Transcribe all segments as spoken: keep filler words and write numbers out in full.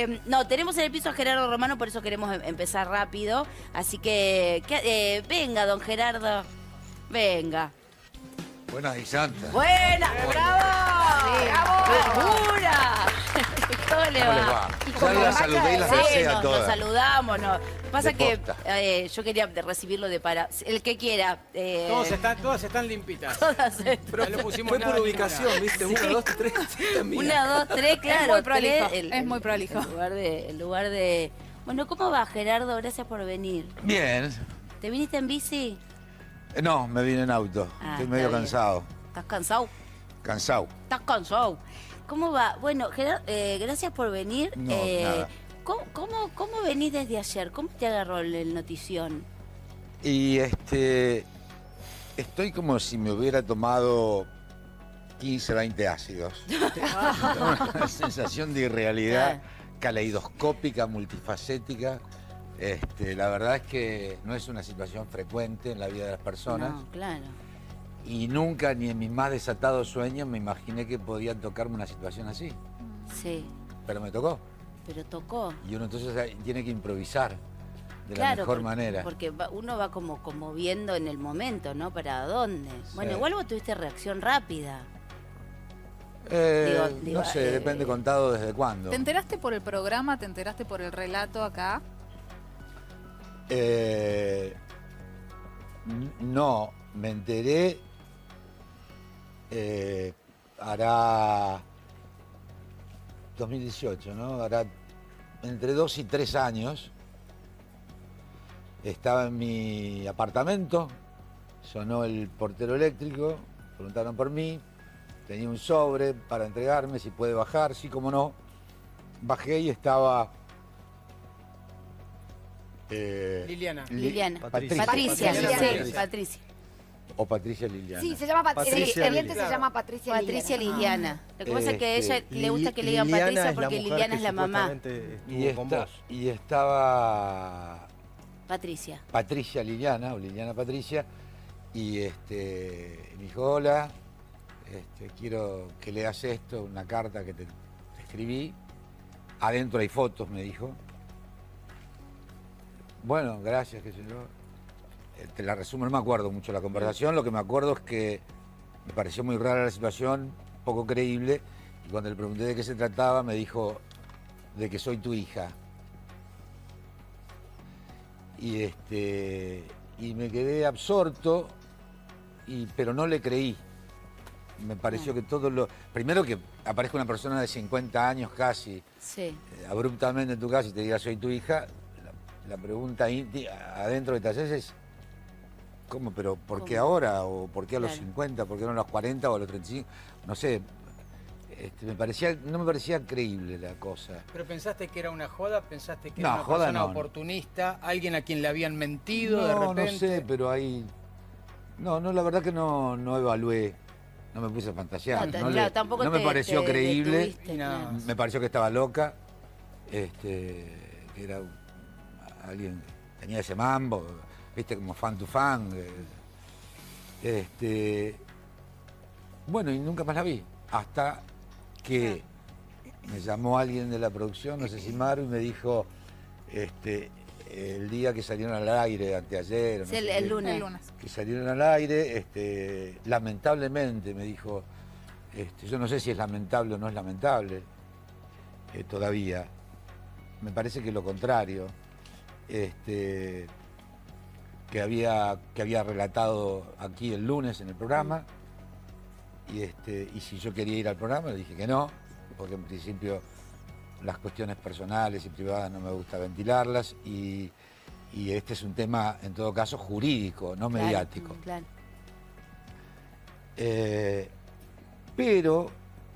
Eh, no, tenemos en el piso a Gerardo Romano, por eso queremos em empezar rápido. Así que, que eh, venga, don Gerardo. Venga. Buenas y santas. ¡Buena! ¡Bravo! Sí, ¡Bravo! ¡Dura! ¿Cómo le va? ¿Cómo le va? Y Ya como las marca saludé y de- las sí, besé a nos, todas. nos saludamos. No. Pasa De que posta. eh, yo quería de recibirlo de para... El que quiera. Eh, Todos están, todas están limpitas. todas No le pusimos Fue nada por a ubicación, ninguna. ¿viste? Una, dos, tres, sí, también. Una, dos, tres, claro. muy prolijo, tres, es muy prolijo. El lugar de... El lugar de... Bueno, ¿cómo va, Gerardo? Gracias por venir. Bien. ¿Te viniste en bici? Eh, No, me vine en auto. Ah, Estoy está medio bien. cansado. ¿Estás cansado? Cansado. ¿Estás cansado? ¿Cómo va? Bueno, Gerardo, eh, gracias por venir. No, Eh, nada. ¿cómo, cómo, cómo venís desde ayer? ¿Cómo te agarró el, el notición? Y este. Estoy como si me hubiera tomado quince, veinte ácidos. Una sensación de irrealidad caleidoscópica, multifacética. Este, la verdad es que no es una situación frecuente en la vida de las personas. No, claro. Y nunca, ni en mis más desatados sueños, me imaginé que podía tocarme una situación así. Sí, Pero me tocó. pero tocó. Y uno entonces ahí tiene que improvisar de la Claro, mejor porque, manera. porque va- uno va como, como viendo en el momento, ¿no? ¿Para dónde? Bueno, Sí. igual vos tuviste reacción rápida. Eh, digo- digo, no sé, eh, depende contado desde cuándo. ¿Te enteraste por el programa? ¿Te enteraste por el relato acá? Eh, n- no, me enteré, eh, hará dos mil dieciocho, ¿no? Hará entre dos y tres años. Estaba en mi apartamento, sonó el portero eléctrico, preguntaron por mí, tenía un sobre para entregarme, si puede bajar, sí, como no. Bajé y estaba... eh, Liliana. Li- Liliana. Patricia. Patricia, Patricia. sí, Patricia. Patricia. O Patricia Liliana. Sí, se llama Pat- Patricia el cliente Liliana. se llama Patricia Patricia Liliana. Liliana. Lo que pasa es que a ella Este, le gusta que le digan Liliana Patricia es la porque mujer Liliana que es la mamá. supuestamente Y, estuvo con esta- vos. y estaba Patricia. Patricia Liliana, o Liliana Patricia, y este, me dijo, hola, este, quiero que leas esto, una carta que te, te escribí. Adentro hay fotos, me dijo. Bueno, gracias, qué sé yo. Eh, Te la resumo, no me acuerdo mucho la conversación. Lo que me acuerdo es que me pareció muy rara la situación, poco creíble. Y cuando le pregunté de qué se trataba, me dijo de que soy tu hija. Y este y me quedé absorto, y, pero no le creí. Me pareció que todo lo... Primero que aparezca una persona de cincuenta años casi, Sí. eh, abruptamente en tu casa y te diga soy tu hija, la, la pregunta ínti- adentro que te haces es ¿cómo? ¿Pero por qué ¿Cómo? ahora? ¿O por qué a los Claro. cincuenta? ¿Por qué no a los cuarenta o a los treinta y cinco? No sé, este, me parecía, no me parecía creíble la cosa. ¿Pero pensaste que era una joda? ¿Pensaste que No, era una joda persona no. oportunista? ¿Alguien a quien le habían mentido de No, repente? no sé, pero ahí... No, no, la verdad que no, no evalué, no me puse a fantasear. No, t- no le- claro, tampoco no me te- pareció te creíble. detuviste, Y nada claro. más. Me pareció que estaba loca, este, que era alguien que tenía ese mambo, viste, como fan to fan. eh, Este, bueno, y nunca más la vi, hasta que me llamó alguien de la producción, no sé si Maru, y me dijo, este, el día que salieron al aire, anteayer, o no Sí, el, sé el qué, lunes. El lunes. que salieron al aire, este, lamentablemente me dijo, este, yo no sé si es lamentable o no es lamentable, eh, todavía. Me parece que lo contrario, este, que había, que había relatado aquí el lunes en el programa, y, este, y si yo quería ir al programa le dije que no, porque en principio las cuestiones personales y privadas no me gusta ventilarlas, y, y este es un tema en todo caso jurídico, no Claro, mediático. Claro. Eh, pero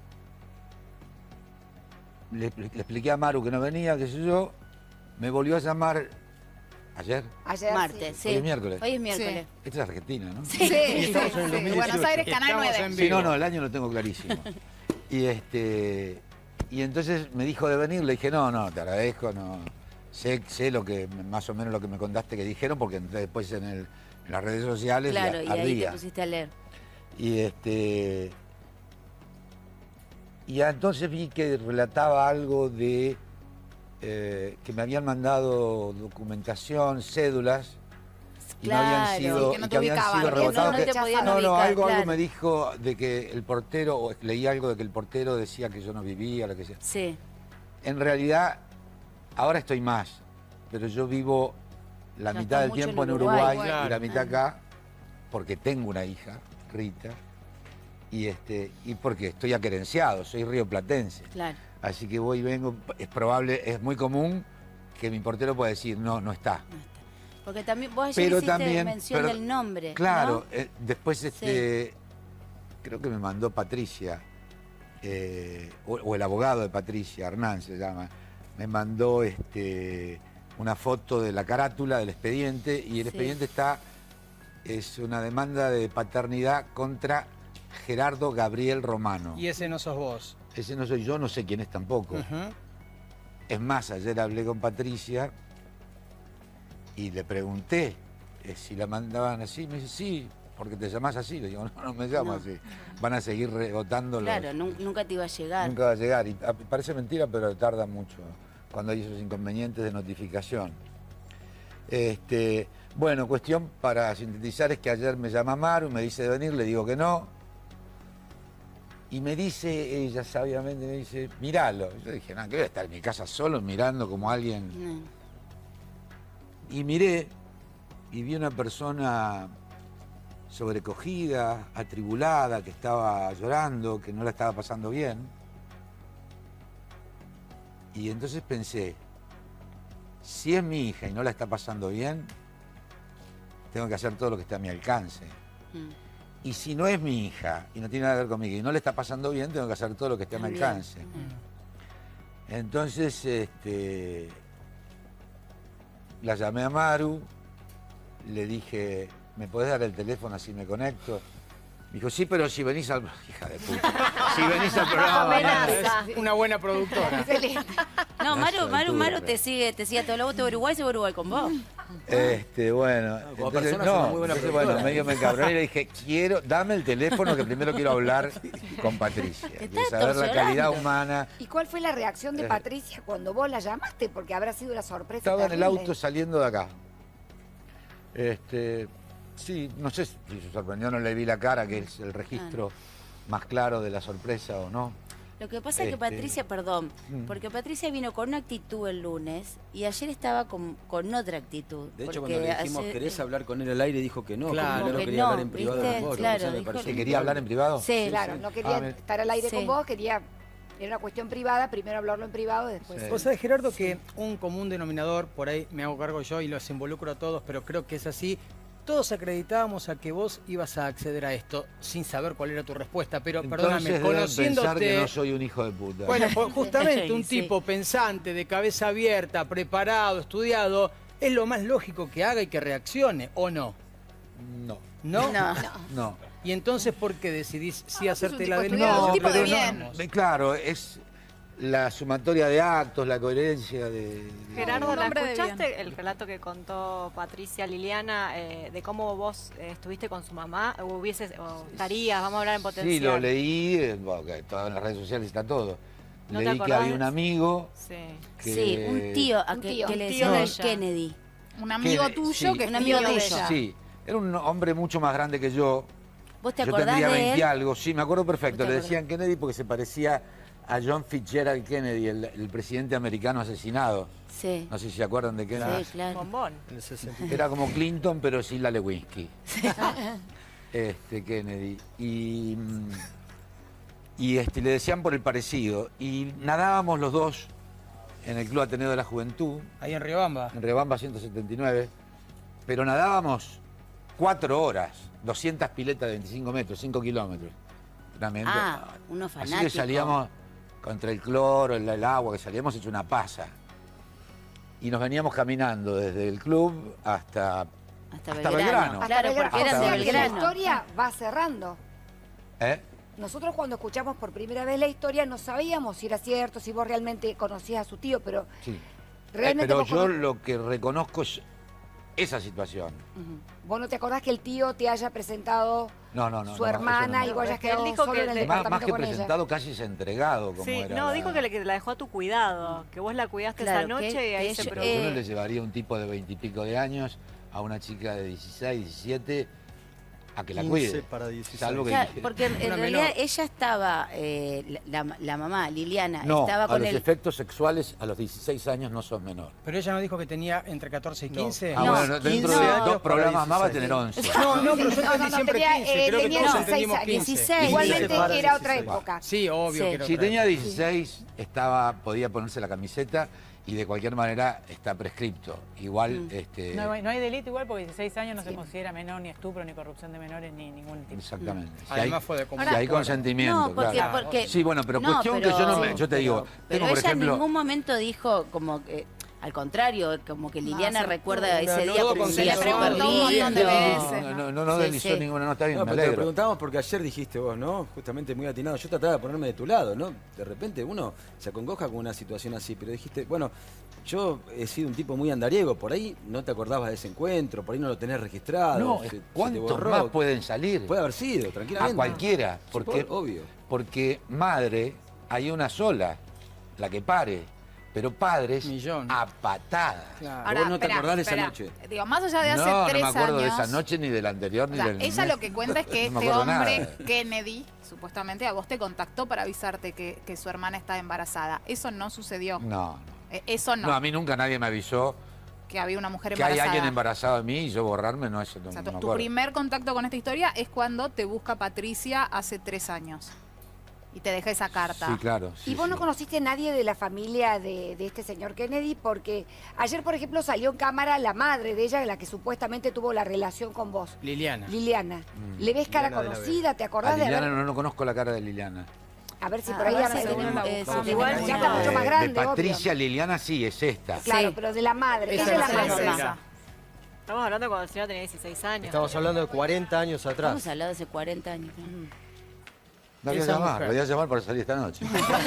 le, le expliqué a Maru que no venía, qué sé yo, me volvió a llamar ayer. Ayer, Martes, sí. sí. Hoy es miércoles. Hoy es miércoles. Esta es Argentina, ¿no? Sí, Y sí, estamos en el sí. dos mil Buenos dieciocho. Aires, Canal Estamos nueve. en Sí, vivo. no, no, el año lo tengo clarísimo. Y este y entonces me dijo de venir, le dije, no, no, te agradezco, no. Sé, sé lo que, más o menos lo que me contaste que dijeron, porque entré después en, el, en las redes sociales Claro, y y ahí te ardía. pusiste a leer. Y este. Y ya entonces vi que relataba algo de eh, que me habían mandado documentación, cédulas, y Claro. no habían sido, Sí, que no y te que habían ubicaban, sido que no- rebotados. no que- te podían no, no, ubicar, algo, algo claro. me dijo de que el portero, o leí algo de que el portero decía que yo no vivía, lo que sea. Sí. En realidad, ahora estoy más, pero yo vivo la Ya mitad está del mucho tiempo en en Uruguay. Uruguay, y Claro. la mitad acá, porque tengo una hija, Rita, y, este, y porque estoy aquerenciado, soy rioplatense. Claro. Así que voy y vengo, es probable, es muy común que mi portero pueda decir, no, no está. No está. Porque también vos ayer Pero hiciste también, mención pero- del nombre. Claro, ¿no? eh, después este, creo que me mandó Patricia, eh, o, o el abogado de Patricia, Hernán se llama, me mandó este, una foto de la carátula del expediente y el Sí. expediente está, es una demanda de paternidad contra Gerardo Gabriel Romano. Y ese no sos vos. Ese no soy yo, no sé quién es tampoco. Ujú. Es más, ayer hablé con Patricia y le pregunté eh, si la mandaban así. Me dice, sí, porque te llamás así. Le digo, no, no me llamo No. así. Van a seguir rebotando los... Claro, nun- nunca te iba a llegar. Nunca va a llegar. Y a- parece mentira, pero tarda mucho cuando hay esos inconvenientes de notificación. Este, bueno, cuestión para sintetizar es que ayer me llama Maru, me dice de venir, le digo que no. Y me dice, ella sabiamente me dice, míralo. Yo dije, no, que voy a estar en mi casa solo mirando como alguien... No. Y miré y vi una persona sobrecogida, atribulada, que estaba llorando, que no la estaba pasando bien. Y entonces pensé, si es mi hija y no la está pasando bien, tengo que hacer todo lo que esté a mi alcance. Mm. Y si no es mi hija y no tiene nada que ver conmigo y no le está pasando bien, tengo que hacer todo lo que esté a mi También. alcance. Mm. Entonces, este, la llamé a Maru, le dije, ¿me podés dar el teléfono así me conecto? Me dijo, sí, pero si venís al... Hija de puta. Si venís al programa... Amenaza. Maru. Es una buena productora. Excelente. No, Maru, Gracias, Maru, tú, Maru verdad. te sigue, te sigue a todo lo de Uruguay, se va a Uruguay con vos. Este, bueno, como entonces, persona es una no, muy buena entonces, productora. bueno, medio me encabroné y le dije, quiero, dame el teléfono que primero quiero hablar con Patricia. Te Quiero está saber la calidad torturando. humana. ¿Y cuál fue la reacción de Eh. Patricia cuando vos la llamaste? Porque habrá sido una sorpresa Estaba en el terrible. auto saliendo de acá. Este, sí, no sé si se sorprendió, no le vi la cara, que es el registro más claro de la sorpresa o no. Lo que pasa es que Este, Patricia, perdón, mm. porque Patricia vino con una actitud el lunes y ayer estaba con, con otra actitud. De hecho, porque cuando le dijimos, ayer- ¿querés hablar con él al aire? Dijo que no, Claro. como que no Que quería no, hablar en privado ¿viste? con vos. Claro, Eso me dijo- pareció ¿Que quería hablar en privado? Sí, Claro, sí. no quería Ah, me- estar al aire Sí. con vos, quería... Era una cuestión privada, primero hablarlo en privado, después... Sí. Vos sabés, Gerardo, que un común denominador, por ahí me hago cargo yo y los involucro a todos, pero creo que es así. Todos acreditábamos a que vos ibas a acceder a esto sin saber cuál era tu respuesta, pero Entonces perdóname, deben pensar conociéndote... que no soy un hijo de puta. Bueno, pues, justamente un Sí. tipo pensante, de cabeza abierta, preparado, estudiado, es lo más lógico que haga y que reaccione, ¿o no? No, ¿No? No. no. Y entonces, ¿por qué decidís sí hacerte un la tipo del estudiado, no, un tipo de pero bien. no? Eh, Claro, es la sumatoria de actos, la coherencia de... de- Gerardo, Un ¿la hombre de escuchaste el relato que contó Patricia Liliana eh, de cómo vos eh, estuviste con su mamá? ¿O hubieses, o estarías, vamos a hablar en potencial? Sí, lo leí, eh, bueno, que todo en las redes sociales está todo. ¿No te Leí que acordás había de- un amigo Sí. que... Sí, un tío, a Un que, tío. que le Un tío decían de el ella. Kennedy. Un amigo que- tuyo sí, que Un es amigo tío de tuyo. ella. Sí, era un hombre mucho más grande que yo. ¿Vos te Yo acordás tendría de veinte él? algo, sí, me acuerdo perfecto. ¿Vos te Le decían Kennedy porque se parecía a John Fitzgerald Kennedy, el, el presidente americano asesinado. Sí, No sé si se acuerdan de Kennedy. sí, claro. Bombón. Era como Clinton, pero sin la Lewinsky. Este, Kennedy. Y, mm, y este, le decían por el parecido. Y nadábamos los dos en el Club Ateneo de la Juventud, Ahí en Riobamba. en Riobamba ciento setenta y nueve, pero nadábamos cuatro horas, doscientas piletas de veinticinco metros, cinco kilómetros. Realmente. Ah, uno Así fanático. que salíamos contra el cloro, el, el agua, que salíamos hecho una pasa. Y nos veníamos caminando desde el club hasta... Hasta, hasta Belgrano. Belgrano. Hasta Claro, Belgrano. porque eran O de sea que la Belgrano. historia va cerrando. ¿Eh? Nosotros cuando escuchamos por primera vez la historia no sabíamos si era cierto, si vos realmente conocías a su tío, pero Sí. Eh, realmente pero vos yo cono- lo que reconozco es esa situación. Uh-huh. ¿Vos no te acordás que el tío te haya presentado no, no, no, su no, hermana no, y vos hayas Él quedado dijo solo que en el le- departamento Más, más que con presentado, ella? casi se entregado. Como Sí, era no, la- dijo que, le, que la dejó a tu cuidado, que vos la cuidaste Claro, esa noche que- y ahí que se ella- produjo. Yo no eh, le llevaría a un tipo de veintipico de años a una chica de dieciséis, diecisiete a que la quince cuide. para dieciséis. Salvo que Claro, porque en, en Una realidad menor. ella estaba, eh, la, la- la mamá, Liliana, no, estaba a con los él. efectos sexuales a los dieciséis años no sos menor. Pero ella no dijo que tenía entre catorce y No. quince. Ah, No, bueno, dentro quince de años dos para programas más va a dieciséis. tener once. No, no, pero yo No, entendí no, no, siempre tenía, quince. eh, Creo que tenía todos dieciséis entendimos años. quince. dieciséis. Igualmente para era otra dieciséis. época. Sí, obvio Sí. que era Si otra tenía época. dieciséis, estaba, podía ponerse la camiseta y de cualquier manera está prescripto. Igual, Mm. este, No, hay- no hay delito igual porque dieciséis años no se considera menor ni estupro ni corrupción de menores ni ningún tipo. exactamente. Si Además hay, fue de si común hay acuerdo. consentimiento, No, porque, claro. porque Sí, bueno, pero no, cuestión que yo no me, yo te digo, pero tengo por ella en ejemplo, ningún momento dijo como que al contrario, como que Liliana se- recuerda no, ese no, día todo como un día consensuado. súper Se preguntó un montón de lindo. veces. no, no, no, no Sí, deslizó sí. ninguna, no está bien, No, me pero te lo alegro. preguntamos porque ayer dijiste vos, ¿no? Justamente muy atinado. Yo trataba de ponerme de tu lado, ¿no? De repente uno se acongoja con una situación así, pero dijiste, bueno, yo he sido un tipo muy andariego, por ahí no te acordabas de ese encuentro, por ahí no lo tenés registrado. No, se- se te ¿cuántos borró. más pueden salir? Puede haber sido, A tranquilamente. cualquiera, Sí, porque, por- obvio. porque madre hay una sola, la que pare, pero padres Millón. a patadas. Claro. Ahora, vos no te acordás de esa espera. noche. Digo, más allá de hace No, no tres me acuerdo años. de esa noche ni de la anterior o ni sea, del ella mes. lo que cuenta es que No me este acuerdo hombre, nada. Kennedy, supuestamente a vos te contactó para avisarte que, que su hermana está embarazada. Eso no sucedió. No, no. Eh, Eso no, No, a mí nunca nadie me avisó que había una mujer que hay embarazada. alguien embarazado de mí y yo borrarme, no, eso no, O sea, no tu, me tu acuerdo. primer contacto con esta historia es cuando te busca Patricia hace tres años. Y te deja esa carta. Sí, claro. sí, ¿Y vos sí. no conociste a nadie de la familia de, de este señor Kennedy? Porque ayer, por ejemplo, salió en cámara la madre de ella, la que supuestamente tuvo la relación con vos, Liliana. Liliana. Mm. ¿Le ves cara Liliana de la conocida? ¿Te A acordás de Liliana haber... no, no conozco la cara de Liliana. A ver si Ah, por ahí a ver ya si me- tenemos- tenemos- eh, vamos si a igual tenemos ya una- está mucho más Eh, grande, de Patricia obvio. Liliana sí, es esta. Claro, Sí. pero de la madre. Esa Ella es la es la madre. princesa. Estamos hablando de cuando el señor tenía dieciséis años. Estamos hablando de cuarenta años atrás. Hemos hablado hace cuarenta años. La voy a Esa llamar, mujer. la voy a llamar para salir esta noche.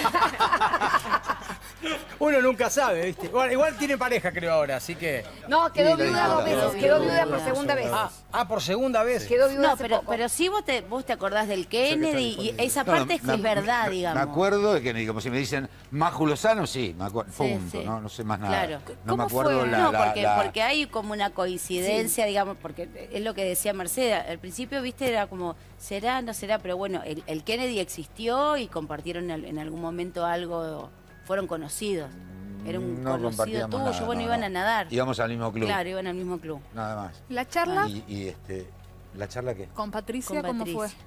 Uno nunca sabe, ¿viste? Bueno, igual tiene pareja, creo, ahora, así que... No, quedó Sí, la viuda dos viuda. veces. Quedó viuda por segunda vez. Ah, ah, por segunda vez. Quedó viuda No, hace pero, poco. pero sí vos te, vos te acordás del Kennedy y esa No, no, parte es, me- es verdad, me- digamos. Me acuerdo de que, como si me dicen Maju Lozano, sí, me acuerdo. Sí, Punto, sí. No, no sé más nada. Claro. No me ¿Cómo acuerdo fue? la, No, la- porque, la- porque hay como una coincidencia, digamos, porque es lo que decía Mercedes. Al principio, viste, era como, será, no será, pero bueno, el, el Kennedy existió y compartieron en, en algún momento algo, fueron conocidos. Era un no conocido compartíamos tuyo, nada, bueno, no, iban no. a nadar. Íbamos al mismo club. Claro, iban al mismo club. Nada más. La charla Y, y, este, ¿la charla qué? con Patricia, Con ¿cómo Patricia. fue?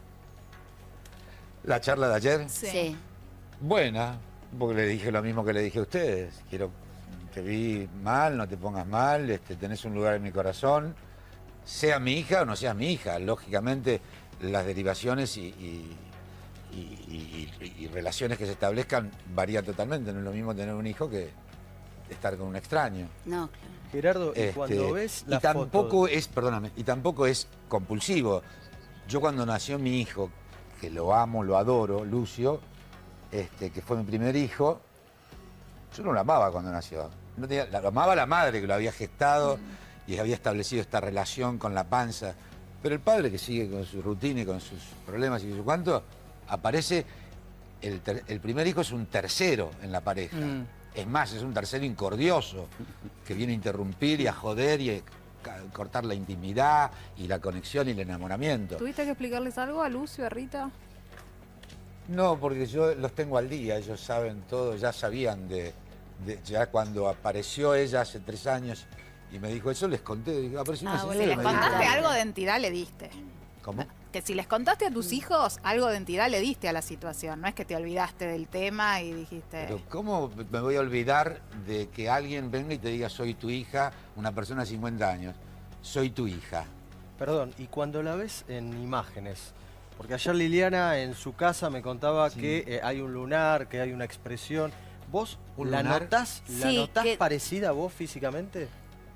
¿La charla de ayer? Sí. Buena, porque le dije lo mismo que le dije a ustedes. Quiero, te vi mal, no te pongas mal, este, tenés un lugar en mi corazón. Sea mi hija o no sea mi hija, lógicamente las derivaciones y, y- y- y- y- y relaciones que se establezcan varían totalmente. No es lo mismo tener un hijo que estar con un extraño. No, claro. Gerardo, y Este, cuando ves y la tampoco foto... es, perdóname, y tampoco es compulsivo. Yo cuando nació mi hijo, que lo amo, lo adoro, Lucio, este, que fue mi primer hijo, yo no lo amaba cuando nació. No tenía- lo amaba la madre que lo había gestado y había establecido esta relación con la panza. Pero el padre que sigue con su rutina y con sus problemas y qué sé cuánto, aparece, el, ter- el primer hijo es un tercero en la pareja. Mm. Es más, es un tercero incordioso que viene a interrumpir y a joder y a ca- cortar la intimidad y la conexión y el enamoramiento. ¿Tuviste que explicarles algo a Lucio, a Rita? No, porque yo los tengo al día, ellos saben todo, ya sabían de, de- ya cuando apareció ella hace tres años y me dijo eso, les conté, digo, apareció una Ah, señora bueno, y Les me dijo, contaste Ah. algo de entidad, le diste. ¿cómo? Que si les contaste a tus hijos, algo de entidad le diste a la situación. No es que te olvidaste del tema y dijiste... Pero ¿cómo me voy a olvidar de que alguien venga y te diga soy tu hija, una persona de cincuenta años, soy tu hija? Perdón, y cuando la ves en imágenes, porque ayer Liliana en su casa me contaba Sí. que eh, hay un lunar, que hay una expresión. ¿Vos ¿Un la lunar? notás, la Sí, notás que- parecida a vos físicamente?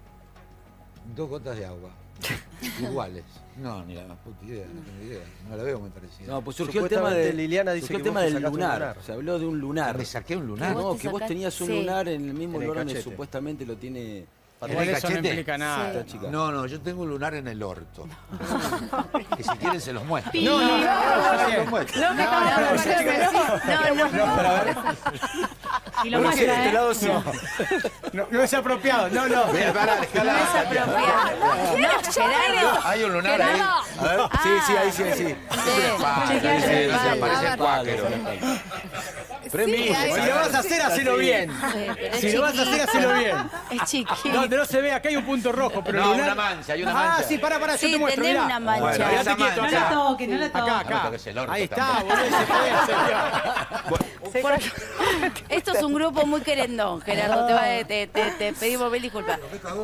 Dos gotas de agua, iguales. No, ni la más puta idea, no tengo idea, no la veo muy parecida. No, pues surgió el tema, Supuestamente de, Liliana dice surgió el que tema vos te del sacaste un lunar. lunar. Se habló de un lunar. ¿Me saqué un lunar? ¿Vos No, te que vos sacaste? tenías un Sí. lunar en el mismo En el lugar donde cachete. supuestamente lo tiene Igual eso no cachete? implica nada. Esta chica. No, no, yo tengo un lunar en el orto. Que si quieren se los muestro. No, no, no, no, Se los muestro. Lo que No, estaba pero hablando, yo te pero- No, no, pero a ver. Y lo ¿Por qué? muestra, De este ¿eh? lado sí. No, no es apropiado, no, no. Mira, pará, dejala. No es apropiado. No, Gerardo. Hay un lunar ahí. A ver, sí, sí, ahí sí, ahí sí. Ah, Chequeale ahí se- el se palo. aparece A el ver. cuáquero. Pero es mi hijo, Si pará. lo vas a hacer, hacelo bien. pero es Si lo vas a hacer, chiquito. hacelo bien. Es chiquito. Donde no se ve, acá hay un punto rojo, pero No, el lunar- una mancha, hay una Ah, mancha. sí, pará, pará, yo Sí, te muestro, tenés mirá. una mancha. Bueno, Quédate esa quieto, mancha. No acá. la toques, no la Acá, toques. No acá. toques el orto Ahí está, tampoco. boludo, se puede, se puede. Esto es un grupo muy querendón, Gerardo. Te, va- te, te, te pedimos mil disculpas.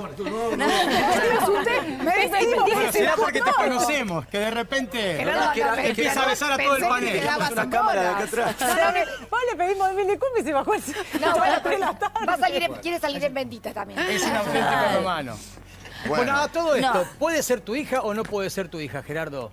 Bueno, será porque te conocemos, que de repente Gerardo, que- acá, empieza a besar a todo el pensé que panel. quedabas Una en cámara de acá bolas. atrás. Vos le pedimos mil disculpas y se bajó el No, bueno, pero va a salir en- quiere salir en bendita también. Es un auténtico romano. Bueno, Bueno, a todo esto, No. ¿puede ser tu hija o no puede ser tu hija, Gerardo?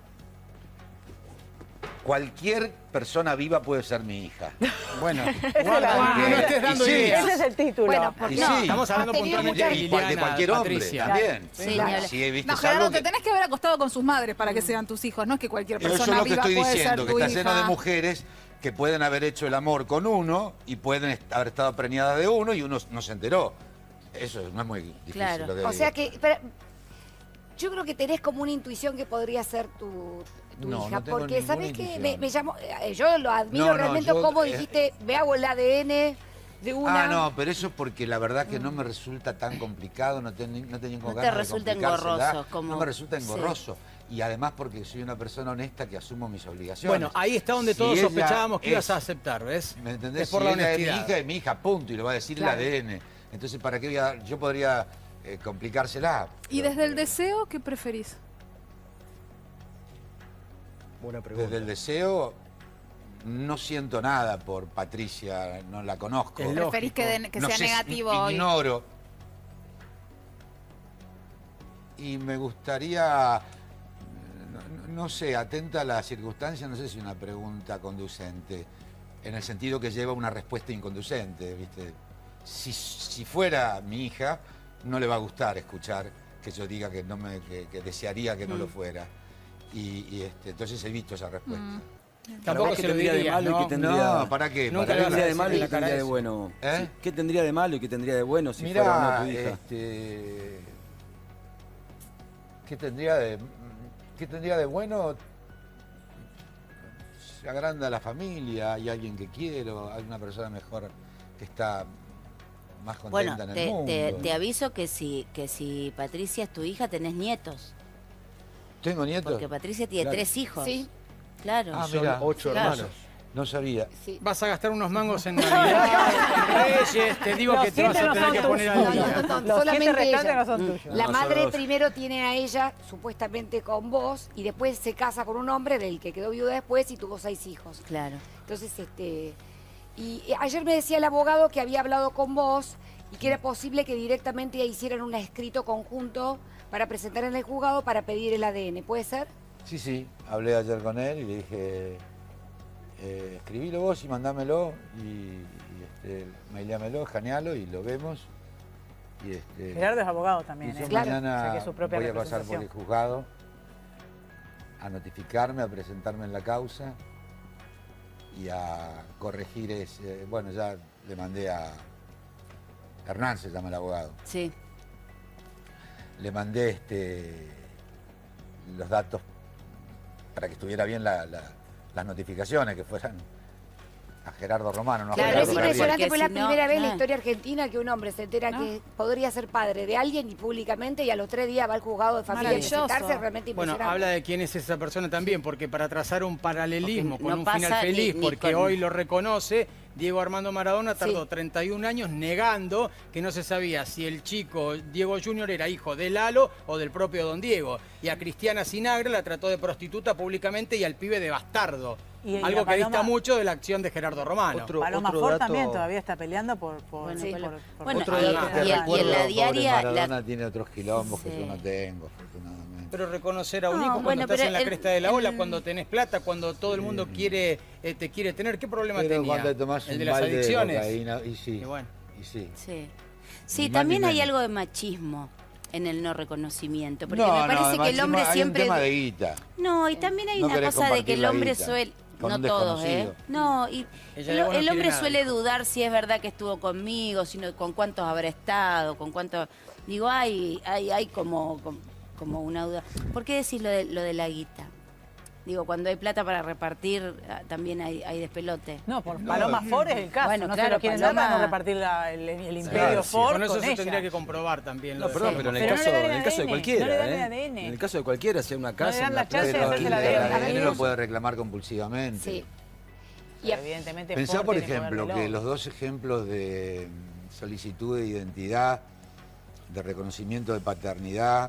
cualquier persona viva puede ser mi hija. Bueno, la guarda, no, buena. no estés dando Y sí. ideas. Ese es el título. Bueno, porque Y no, sí. Estamos hablando has tenido puntualmente muchas- de Y cual- de Liliana, cualquier hombre Patricia. también. Sí, Claro. ni Si he visto No, es Gerardo, algo te que- tenés que haber acostado con sus madres para que sean tus hijos. No es que cualquier Eso es persona lo que viva estoy puede diciendo, ser que tu está lleno de hija. mujeres que pueden haber hecho el amor con uno y pueden est- haber estado preñadas de uno y uno no se enteró. Eso no es muy difícil Claro. lo que O digo. sea que, pero, yo creo que tenés como una intuición que podría ser tu, tu No, hija, no tengo porque ninguna ¿sabés qué? intuición. Me, me llamó, eh, yo lo admiro No, no, realmente yo, como eh, dijiste, me hago el A D N de una. Ah, no, pero eso es porque la verdad que no me resulta tan complicado, no, ten- no tengo No te ganas de resulta complicársela. engorroso, como- No me resulta sí. engorroso. Y además porque soy una persona honesta que asumo mis obligaciones. Bueno, ahí está donde Si todos ella sospechábamos que es- ibas a aceptar, ¿ves? ¿Me entendés? Es por si la ella es mi honestidad. hija, es mi hija, punto, y lo va a decir Claro. el A D N. Entonces, ¿para qué voy a- yo podría eh, complicársela? Y Pero- desde el deseo, ¿qué preferís? Buena pregunta. Desde el deseo, no siento nada por Patricia, no la conozco. Es ¿Preferís que, den- que No sea sé si- negativo hoy? Ignoro. Y me gustaría, no, no sé, atenta a la circunstancia, no sé si una pregunta conducente, en el sentido que lleva una respuesta inconducente, ¿viste? Si, si fuera mi hija, no le va a gustar escuchar que yo diga que, no me, que, que desearía que no lo fuera. Y, y, este, entonces he visto esa respuesta. Tampoco ¿Qué se lo tendría de diría, malo y ¿no? qué tendría- No, ¿para qué? Nunca ¿Para le ¿Qué vas a tendría de decir malo en y la qué cara tendría de eso. bueno? ¿Eh? Sí, ¿qué tendría de malo y qué tendría de bueno si fuera Mirá, una tu hija? este, ¿qué tendría de, qué tendría de bueno? Se agranda la familia, hay alguien que quiero, hay una persona mejor que está más Bueno, contenta en el te, mundo. te, te aviso que si, que si Patricia es tu hija, tenés nietos. ¿Tengo nietos? Porque Patricia tiene Claro. tres hijos. Sí. Claro. Ah, Son mirá. ocho Claro. hermanos. No sabía. Sí. Vas a gastar unos mangos en Navidad, en Reyes, te digo Los que te vas siete a no tener son que poner al tuyos. día. No, no, no, Los solamente siete restantes ella. no son tuyos. La No, madre solo dos. primero tiene a ella, supuestamente con vos, y después se casa con un hombre del que quedó viuda después y tuvo seis hijos. Claro. Entonces, este. Y ayer me decía el abogado que había hablado con vos y que era posible que directamente hicieran un escrito conjunto para presentar en el juzgado para pedir el A D N. ¿Puede ser? Sí, sí, hablé ayer con él y le dije, eh, escribilo vos y mandámelo y, y este, maileamelo, escanealo y lo vemos. Y, este, Gerardo es abogado y también, yo ¿eh? Claro. mañana Saqué su propia voy a pasar por representación. el juzgado a notificarme, a presentarme en la causa y a corregir ese... Bueno, ya le mandé a... Hernán se llama el abogado. Sí. Le mandé este, los datos para que estuviera bien la- la- las notificaciones, que fueran a Gerardo Romano, no a Claro, Pero es Gerardo Romano. impresionante, porque porque es la si no, primera vez en la claro. historia argentina que un hombre se entera ¿No? que podría ser padre de alguien y públicamente y a los tres días va al juzgado de familia a Maravilloso. presentarse, realmente Bueno, impresionante. habla de quién es esa persona también, porque para trazar un paralelismo Porque con no un pasa final feliz, ni- ni porque con- hoy lo reconoce, Diego Armando Maradona tardó Sí. treinta y un años negando que no se sabía si el chico Diego Junior era hijo de Lalo o del propio Don Diego. Y a Cristiana Sinagra la trató de prostituta públicamente y al pibe de bastardo. Y- y Algo la que dista Paloma- mucho de la acción de Gerardo Romano. Otro- Paloma otro Ford dato- también todavía está peleando por... por, Bueno, por- bueno. por- Bueno, Otro y, dato que y- y en recuerdo, la Pobre diaria... Maradona la- tiene otros quilombos que Sí. yo no tengo, afortunadamente. Pero reconocer a un No, hijo cuando bueno, estás pero en la el- cresta de la ola, el- cuando tenés plata, cuando todo el mundo quiere eh, te quiere tener, ¿qué problema Pero tenía? cuando tomás el un de las balde de adicciones. cocaína, y sí, Y bueno. y sí. Sí. Sí, Ni más también ni hay menos. algo de machismo en el no reconocimiento, porque No, me no, parece de que el hombre machismo, hay siempre... un tema de guita. No, y también hay No una querés cosa de que compartir el la hombre guita suele... con No un todos, ¿eh? desconocido. No, y Ella el, luego no el quiere hombre nada, suele dijo. dudar si es verdad que estuvo conmigo, sino con cuántos habrá estado, con cuántos... Digo, hay, hay, hay como, como, como una duda. ¿Por qué decís lo de, lo de la guita? Digo, cuando hay plata para repartir, ah, también hay, hay despelote. No, por Paloma Ford es el caso. Bueno, no claro, se lo quieren Paloma- dar para no repartir la- el, el imperio Claro, sí. Ford Con eso con se ella. tendría que comprobar también. No, lo de perdón, Paloma. pero en el Pero no caso, le dan en el caso de A D N, cualquiera, no le dan ¿eh? el A D N. En el caso de cualquiera, sea una casa, le dan una la chance de plata, hacerse Pero la el A D N. A D N lo Sí. puede reclamar compulsivamente. Sí. Y evidentemente Pensá, Ford por tiene ejemplo, poder que reloj. los dos ejemplos de mm, solicitud de identidad, de reconocimiento de paternidad,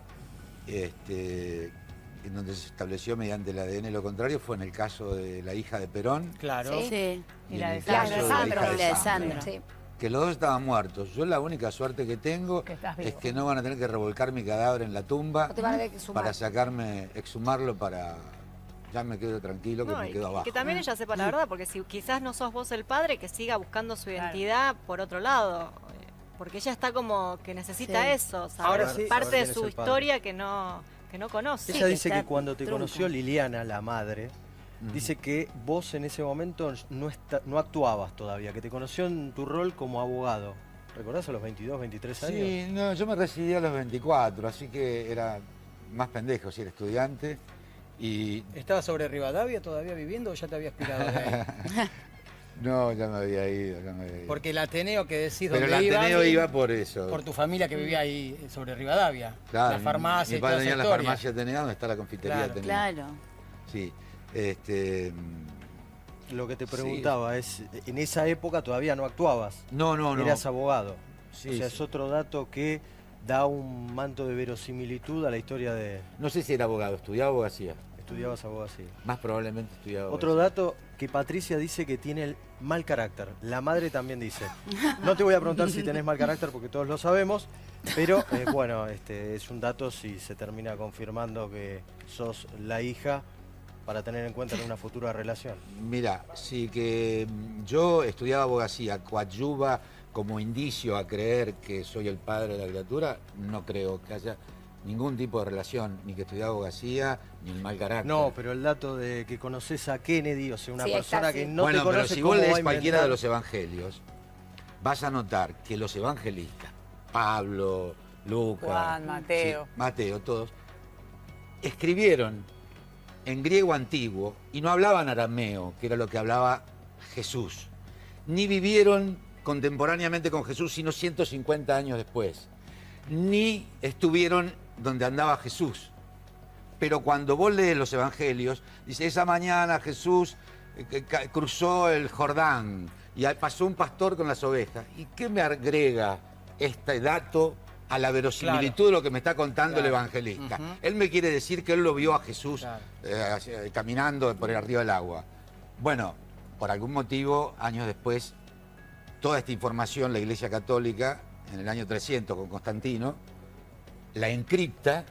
este, en donde se estableció mediante el A D N lo contrario, fue en el caso de la hija de Perón Claro. Sí. Sí. y Y en la de el La caso de de la Sandro. hija Y la de de Sandro. Sandro. Sí. Que los dos estaban muertos. Yo la única suerte que tengo Que estás vivo. es que no van a tener que revolcar mi cadáver en la tumba No te van a tener que sumar. para sacarme, exhumarlo para... Ya me quedo tranquilo que No, me y quedo que- abajo. que también ella sepa la verdad, porque si quizás no sos vos el padre, que siga buscando su Claro. identidad por otro lado. eh, Porque ella está como que necesita Sí. eso, saber Ahora sí, parte saber de quién es su el padre. historia que no, que no conoce. Sí, Ella que dice está que cuando te trunca. conoció Liliana, la madre, Ujú. dice que vos en ese momento no, está- no actuabas todavía, que te conoció en tu rol como abogado. ¿Recordás a los veintidós, veintitrés años? Sí, no, yo me recibí a los veinticuatro, así que era más pendejo, si era estudiante. Y ¿Estabas sobre Rivadavia todavía viviendo o ya te habías pirado de ahí? no, ya me había ido, ya me había ido. Porque el Ateneo que decís Pero el dónde iba, Ateneo iba por eso. por tu familia que vivía ahí sobre Rivadavia. Claro, La farmacia mi y toda padre esa tenía la historia. farmacia Ateneo, donde está la confitería Claro. Ateneo. Claro. Sí, este... Lo que te Sí. preguntaba es, en esa época todavía no actuabas, No, no, no. eras abogado. Sí, o sea, sí. es otro dato que da un manto de verosimilitud a la historia de... No sé si era abogado, estudiaba abogacía. Estudiabas abogacía. Más probablemente estudiaba Otro abogacía. dato que Patricia dice que tiene el mal carácter. La madre también dice. No te voy a preguntar si tenés mal carácter porque todos lo sabemos, pero eh, bueno, este es un dato si se termina confirmando que sos la hija para tener en cuenta en una futura relación. Mira, sí que mm, yo estudiaba abogacía, coadyuva como indicio a creer que soy el padre de la criatura, no creo que haya ningún tipo de relación, ni que estudiaba abogacía, ni el mal carácter. No, pero el dato de que conoces a Kennedy, o sea, una Sí, está, persona sí. que no bueno, te pero conoce, si ¿cómo vos va a lees cualquiera inventar? de los evangelios, vas a notar que los evangelistas, Pablo, Lucas, Juan, Mateo. sí, Mateo, todos, escribieron en griego antiguo y no hablaban arameo, que era lo que hablaba Jesús, ni vivieron contemporáneamente con Jesús, sino ciento cincuenta años después, ni estuvieron donde andaba Jesús. Pero cuando vos lees los evangelios, dice, esa mañana Jesús eh, que ca- cruzó el Jordán y ahí pasó un pastor con las ovejas. ¿Y qué me agrega este dato a la verosimilitud Claro. de lo que me está contando el Claro. evangelista? Ujú. Él me quiere decir que él lo vio a Jesús Claro. eh, hacia- caminando por el arriba del agua. Bueno, por algún motivo, años después, toda esta información la Iglesia Católica, en el año trescientos con Constantino, la encripta,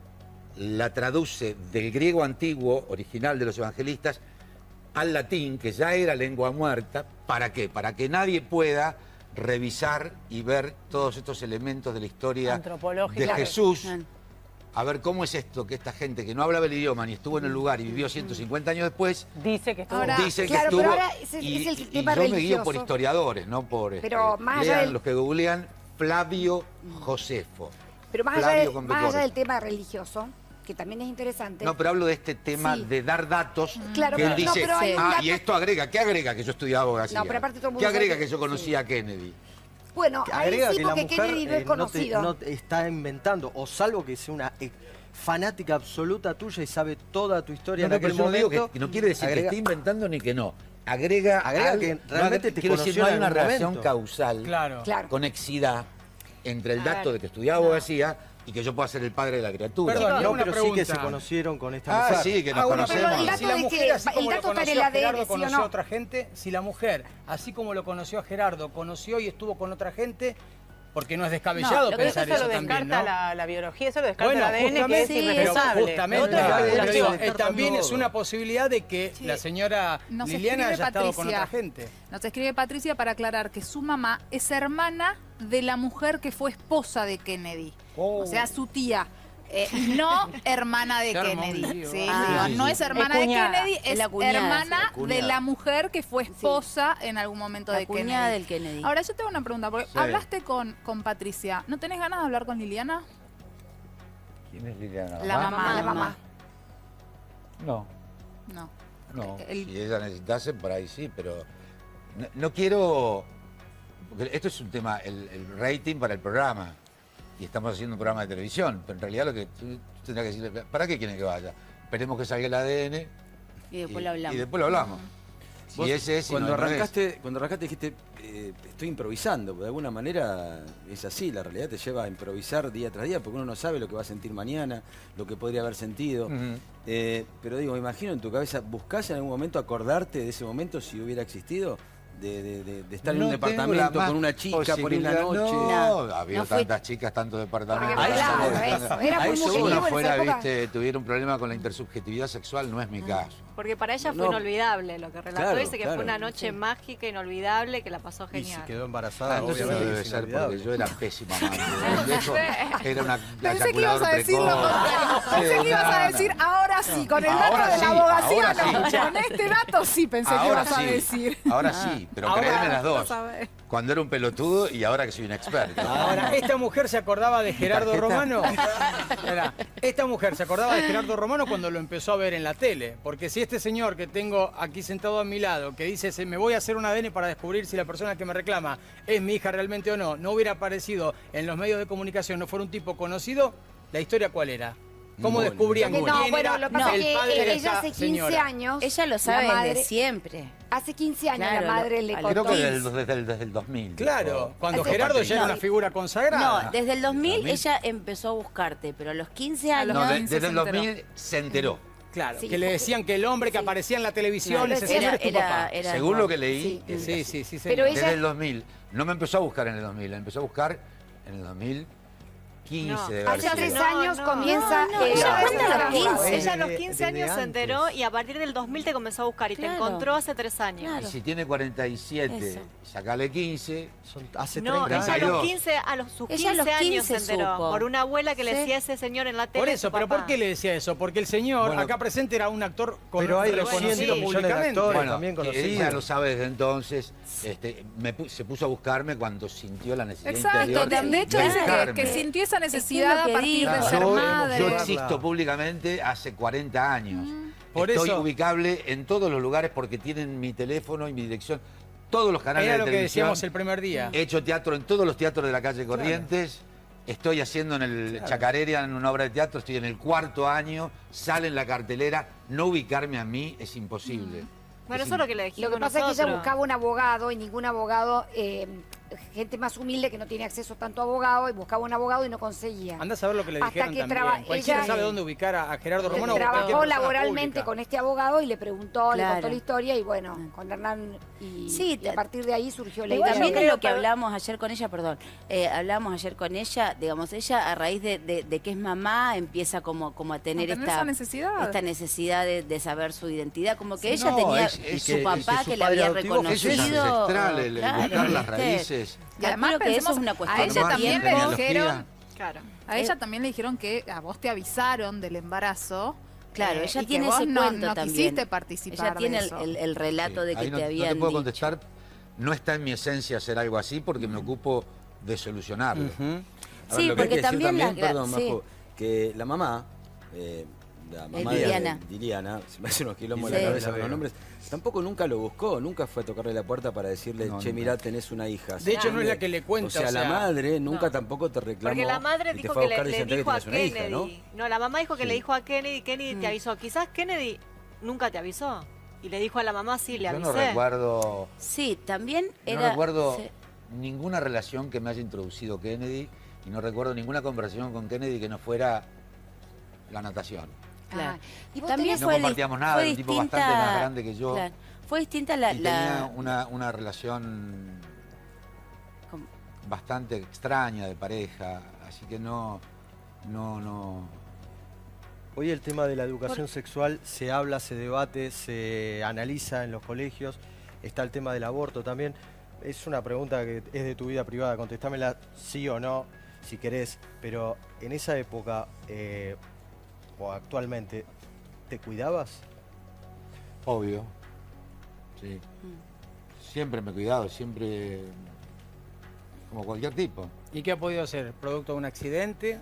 la traduce del griego antiguo, original de los evangelistas, al latín, que ya era lengua muerta. ¿Para qué? Para que nadie pueda revisar y ver todos estos elementos de la historia de Antropológica. Jesús. Claro. A ver cómo es esto que esta gente que no hablaba el idioma ni estuvo en el lugar y vivió ciento cincuenta años después, Dice que estuvo. Ahora, dicen claro, que pero estuvo. ahora ese- y, es el y tema yo me guío por religioso. historiadores, no por. este, Pero más allá lean del- los que googlean Flavio Josefo. Pero más allá, Flavio de- con B más allá corta. del tema religioso, que también es interesante. No, pero hablo de este tema Sí. de dar datos. Claro, que él pero- no, dice, pero hay un ah, dato- y esto agrega, ¿qué agrega que yo estudiaba abogacía? No, pero aparte todo el mundo ¿Qué agrega sabe que- que yo conocía a Kennedy? Bueno, Que ahí agrega sí, que la porque mujer Kennedy no eh, es no, te, conocido. no te está inventando, o salvo que sea una eh, fanática absoluta tuya y sabe toda tu historia No, no, en pero aquel yo no digo momento. que, no quiere decir agrega- que esté inventando ni que no. Agrega, Agrega algo- que no, realmente te quiero decir, conoció no hay en una algún relación momento. causal, Claro. Claro. conexidad entre el A dato ver. de que estudiaba abogacía y que yo pueda ser el padre de la criatura. Perdón, No, una pero sí que se pregunta. conocieron con esta Ah, mujer. sí, que nos Ah, bueno, pero conocemos. el dato si la de mujer, que- así como el lo dato está en conoció el a A D N, Gerardo, ¿sí o conoció no? a otra gente, si la mujer, así como lo conoció a Gerardo, conoció y estuvo con otra gente, porque no es descabellado No, pero eso, pensar eso eso lo también, descarta ¿no? la, la biología, eso lo descarta Bueno, el A D N, que es justamente, sí, irreemplazable. pero justamente, Lo otro es pero especulación. digo, descarta eh, también todo. es una posibilidad de que Sí. la señora Nos Liliana escribe haya estado con Patricia. otra gente. Nos escribe Patricia para aclarar que su mamá es hermana de la mujer que fue esposa de Kennedy. Oh. O sea, su tía. Eh, no hermana de Se armó un Kennedy. lío. Sí, Ah, digo, sí, sí, no sí. es hermana Es de cuñada. Kennedy, Es es la cuñada, hermana sí, cuñada. de la mujer que fue esposa en algún momento La de cuñada Kennedy. del Kennedy. Ahora yo tengo una pregunta, porque Sí. hablaste con, con Patricia. ¿No tenés ganas de hablar con Liliana? ¿Quién es Liliana? La mamá. La mamá. No, No. no. El- Si ella necesitase, por ahí sí, pero no, no quiero... Porque esto es un tema, el, el rating para el programa. Y estamos haciendo un programa de televisión. Pero en realidad lo que tú tendrás que decirle, ¿para qué quieren que vaya? Esperemos que salga el A D N Y después y, lo hablamos. y después lo hablamos. Si Vos, ese es, si cuando, no, no es. arrancaste, cuando arrancaste dijiste, eh, estoy improvisando, de alguna manera es así, la realidad te lleva a improvisar día tras día, porque uno no sabe lo que va a sentir mañana, lo que podría haber sentido. Ujú. Eh, pero digo, me imagino en tu cabeza, ¿buscás en algún momento acordarte de ese momento si hubiera existido? De, de- de- de estar en No un tengo la departamento más con una chica por ahí una posibilidad. noche. No, No, ha habido no fue- tantas chicas, tantos departamentos. Porque, A eso claro, voy. eso. Era A muy eso Si voy. mujeriego uno en esa fuera, época. viste, tuviera un problema con la intersubjetividad sexual, no es mi caso. Porque para ella fue No. inolvidable lo que relató. Claro, Dice que claro. fue una noche mágica, inolvidable, que la pasó Y genial. si quedó Ah, embarazada, entonces obviamente debe es ser inolvidable. porque yo era pésima amante. Eso era una Pensé que ibas a decir lo eyaculador contrario. precoz. Pensé que ibas a No, no. decir, ahora sí, con el dato Ahora de sí, la abogacía, ahora no. sí. Con este dato sí pensé que Ahora ibas a sí, decir. ahora sí, pero Ahora créeme las dos. vas a ver. Cuando era un pelotudo y ahora que soy un experto. Ahora, ¿esta mujer se acordaba de Gerardo tarjeta? Romano? Mirá, esta mujer se acordaba de Gerardo Romano cuando lo empezó a ver en la tele. Porque si este señor que tengo aquí sentado a mi lado, que dice, "Se- me voy a hacer un A D N para descubrir si la persona que me reclama es mi hija realmente o no", no hubiera aparecido en los medios de comunicación, no fuera un tipo conocido, ¿la historia cuál era? ¿Cómo Bueno, descubrían Porque quién no, bueno, era lo que pasa el es que padre de ella esta hace quince señora? años. Ella lo la sabe madre- desde siempre. Hace quince años Claro, la madre lo- le al- contó. Creo que desde el, desde el- desde el dos mil. Claro, cuando Hace- Gerardo ya era No. una figura consagrada. No, desde el dos mil dos mil. ella empezó a buscarte, pero a los quince A años... los No, de- quince desde el se enteró. dos mil se enteró. Claro, Sí. que le decían que el hombre que Sí. aparecía en la televisión, No, ese era- señor es tu era- papá. era- Según lo que leí, Sí. es Sí, así. sí, sí. Pero señor. ella- Desde el dos mil. No me empezó a buscar en el dos mil, la empezó a buscar en el dos mil quince. No. Debe haber Hace sido. tres No, años no. comienza. No, no, eh, ella la cuenta señora los quince. abogada. Ella a los Desde- quince desde años se enteró antes. y a partir del dos mil te comenzó a buscar y te Claro. encontró hace tres años. Claro. Y si tiene cuarenta y siete, Eso. sacale quince. Son hace No, treinta ella a años. los quince, a los, sus Ella a quince los años quince se enteró. supo. Por una abuela que le Sí. decía a ese señor en la tele. Por eso, su pero papá. ¿por qué le decía eso? Porque el señor Bueno. acá presente era un actor con Pero hay reconocido doscientos millones de públicamente. actores. Bueno, también que conocido. ella lo sabe desde entonces. Este, me pu- se puso a buscarme cuando sintió la necesidad Exacto, interior de, de hecho de dice que, buscarme. que sintió esa Es que es necesidad lo a que partir digo. de ser Yo, madre. yo existo públicamente hace cuarenta años. Por Estoy eso- ubicable en todos los lugares porque tienen mi teléfono y mi dirección. Todos los canales Era de lo que televisión. decíamos el primer día. He hecho teatro en todos los teatros de la calle Corrientes. Estoy haciendo en el Chacarera, en una obra de teatro, estoy en el cuarto año, sale en la cartelera. No ubicarme a mí es imposible. Bueno, Es eso es lo que le dijimos Lo que pasa es que ella nosotros. buscaba un abogado y ningún abogado, eh, gente más humilde que no tiene acceso tanto a abogado, y buscaba un abogado y no conseguía. Andá a saber lo que le Hasta dijeron que también. traba- Cualquiera ella- sabe dónde ubicar a, a Gerardo Romano. o cualquier Trabajó persona laboralmente pública. con este abogado y le preguntó, le Claro. contó la historia y bueno, con Hernán y, Sí, y a partir de ahí surgió la Igual idea. también de- es lo que hablamos ayer con ella, perdón, eh, hablamos ayer con ella, digamos, ella a raíz de, de- de que es mamá empieza como, como a tener, A tener esta, esa necesidad. esta necesidad de, de saber su identidad, como que Sí, ella no, tenía es- es su que- papá y que, que su le padre había adoptivo fue Eso es reconocido. ancestral, el- el claro, buscar las ¿viste? raíces. Y además Calculo que eso pensemos, es una a cuestión ella de también le tiempo. dijeron, Claro. a ella también le dijeron que a vos te avisaron del embarazo. Claro, eh, ella y que tiene vos ese no, cuento no también. quisiste participar Ella tiene de el, eso. el- el relato de Sí, que ahí no, te no habían te puedo dicho. contestar. No está en mi esencia hacer algo así porque me ocupo de solucionarlo. Ujú. Ahora, Sí, lo que hay porque que decir también la- la- perdón, sí. Majo, que la mamá, eh, la mamá de- Liliana. de Liliana, se me hace unos quilombos en Sí. la cabeza La con los veo. nombres, tampoco nunca lo buscó, nunca fue a tocarle la puerta para decirle, No, che, nunca. mirá, tenés una hija. De hecho, no es la ¿Entiendes? que le cuenta, O sea, o sea, la madre nunca no. tampoco te reclamó. Porque la madre y te dijo fue a que le, buscar le diciendo dijo a tenés una hija, Kennedy. ¿no? ¿no? la mamá dijo que Sí. le dijo a Kennedy, Kennedy te Mm. avisó. Quizás Kennedy nunca te avisó. Y le dijo a la mamá, sí, le Yo avisé. no recuerdo, Sí, también no era... recuerdo sí. ninguna relación que me haya introducido Kennedy y no recuerdo ninguna conversación con Kennedy que no fuera la natación. Claro. Ah, y vos También tenés- No fue compartíamos dis- nada, fue era un tipo distinta- bastante más grande que yo. claro. Fue distinta la... y la- tenía una, una relación como- bastante extraña de pareja, así que no, no, no. Hoy el tema de la educación sexual se habla, se debate, se analiza en los colegios. Está el tema del aborto también. es una pregunta que es de tu vida privada, contestámela sí o no, si querés, pero en esa época, eh, o actualmente, ¿te cuidabas? Obvio. Sí. Siempre me he cuidado, siempre... como cualquier tipo. ¿Y qué ha podido ser? ¿Producto de un accidente?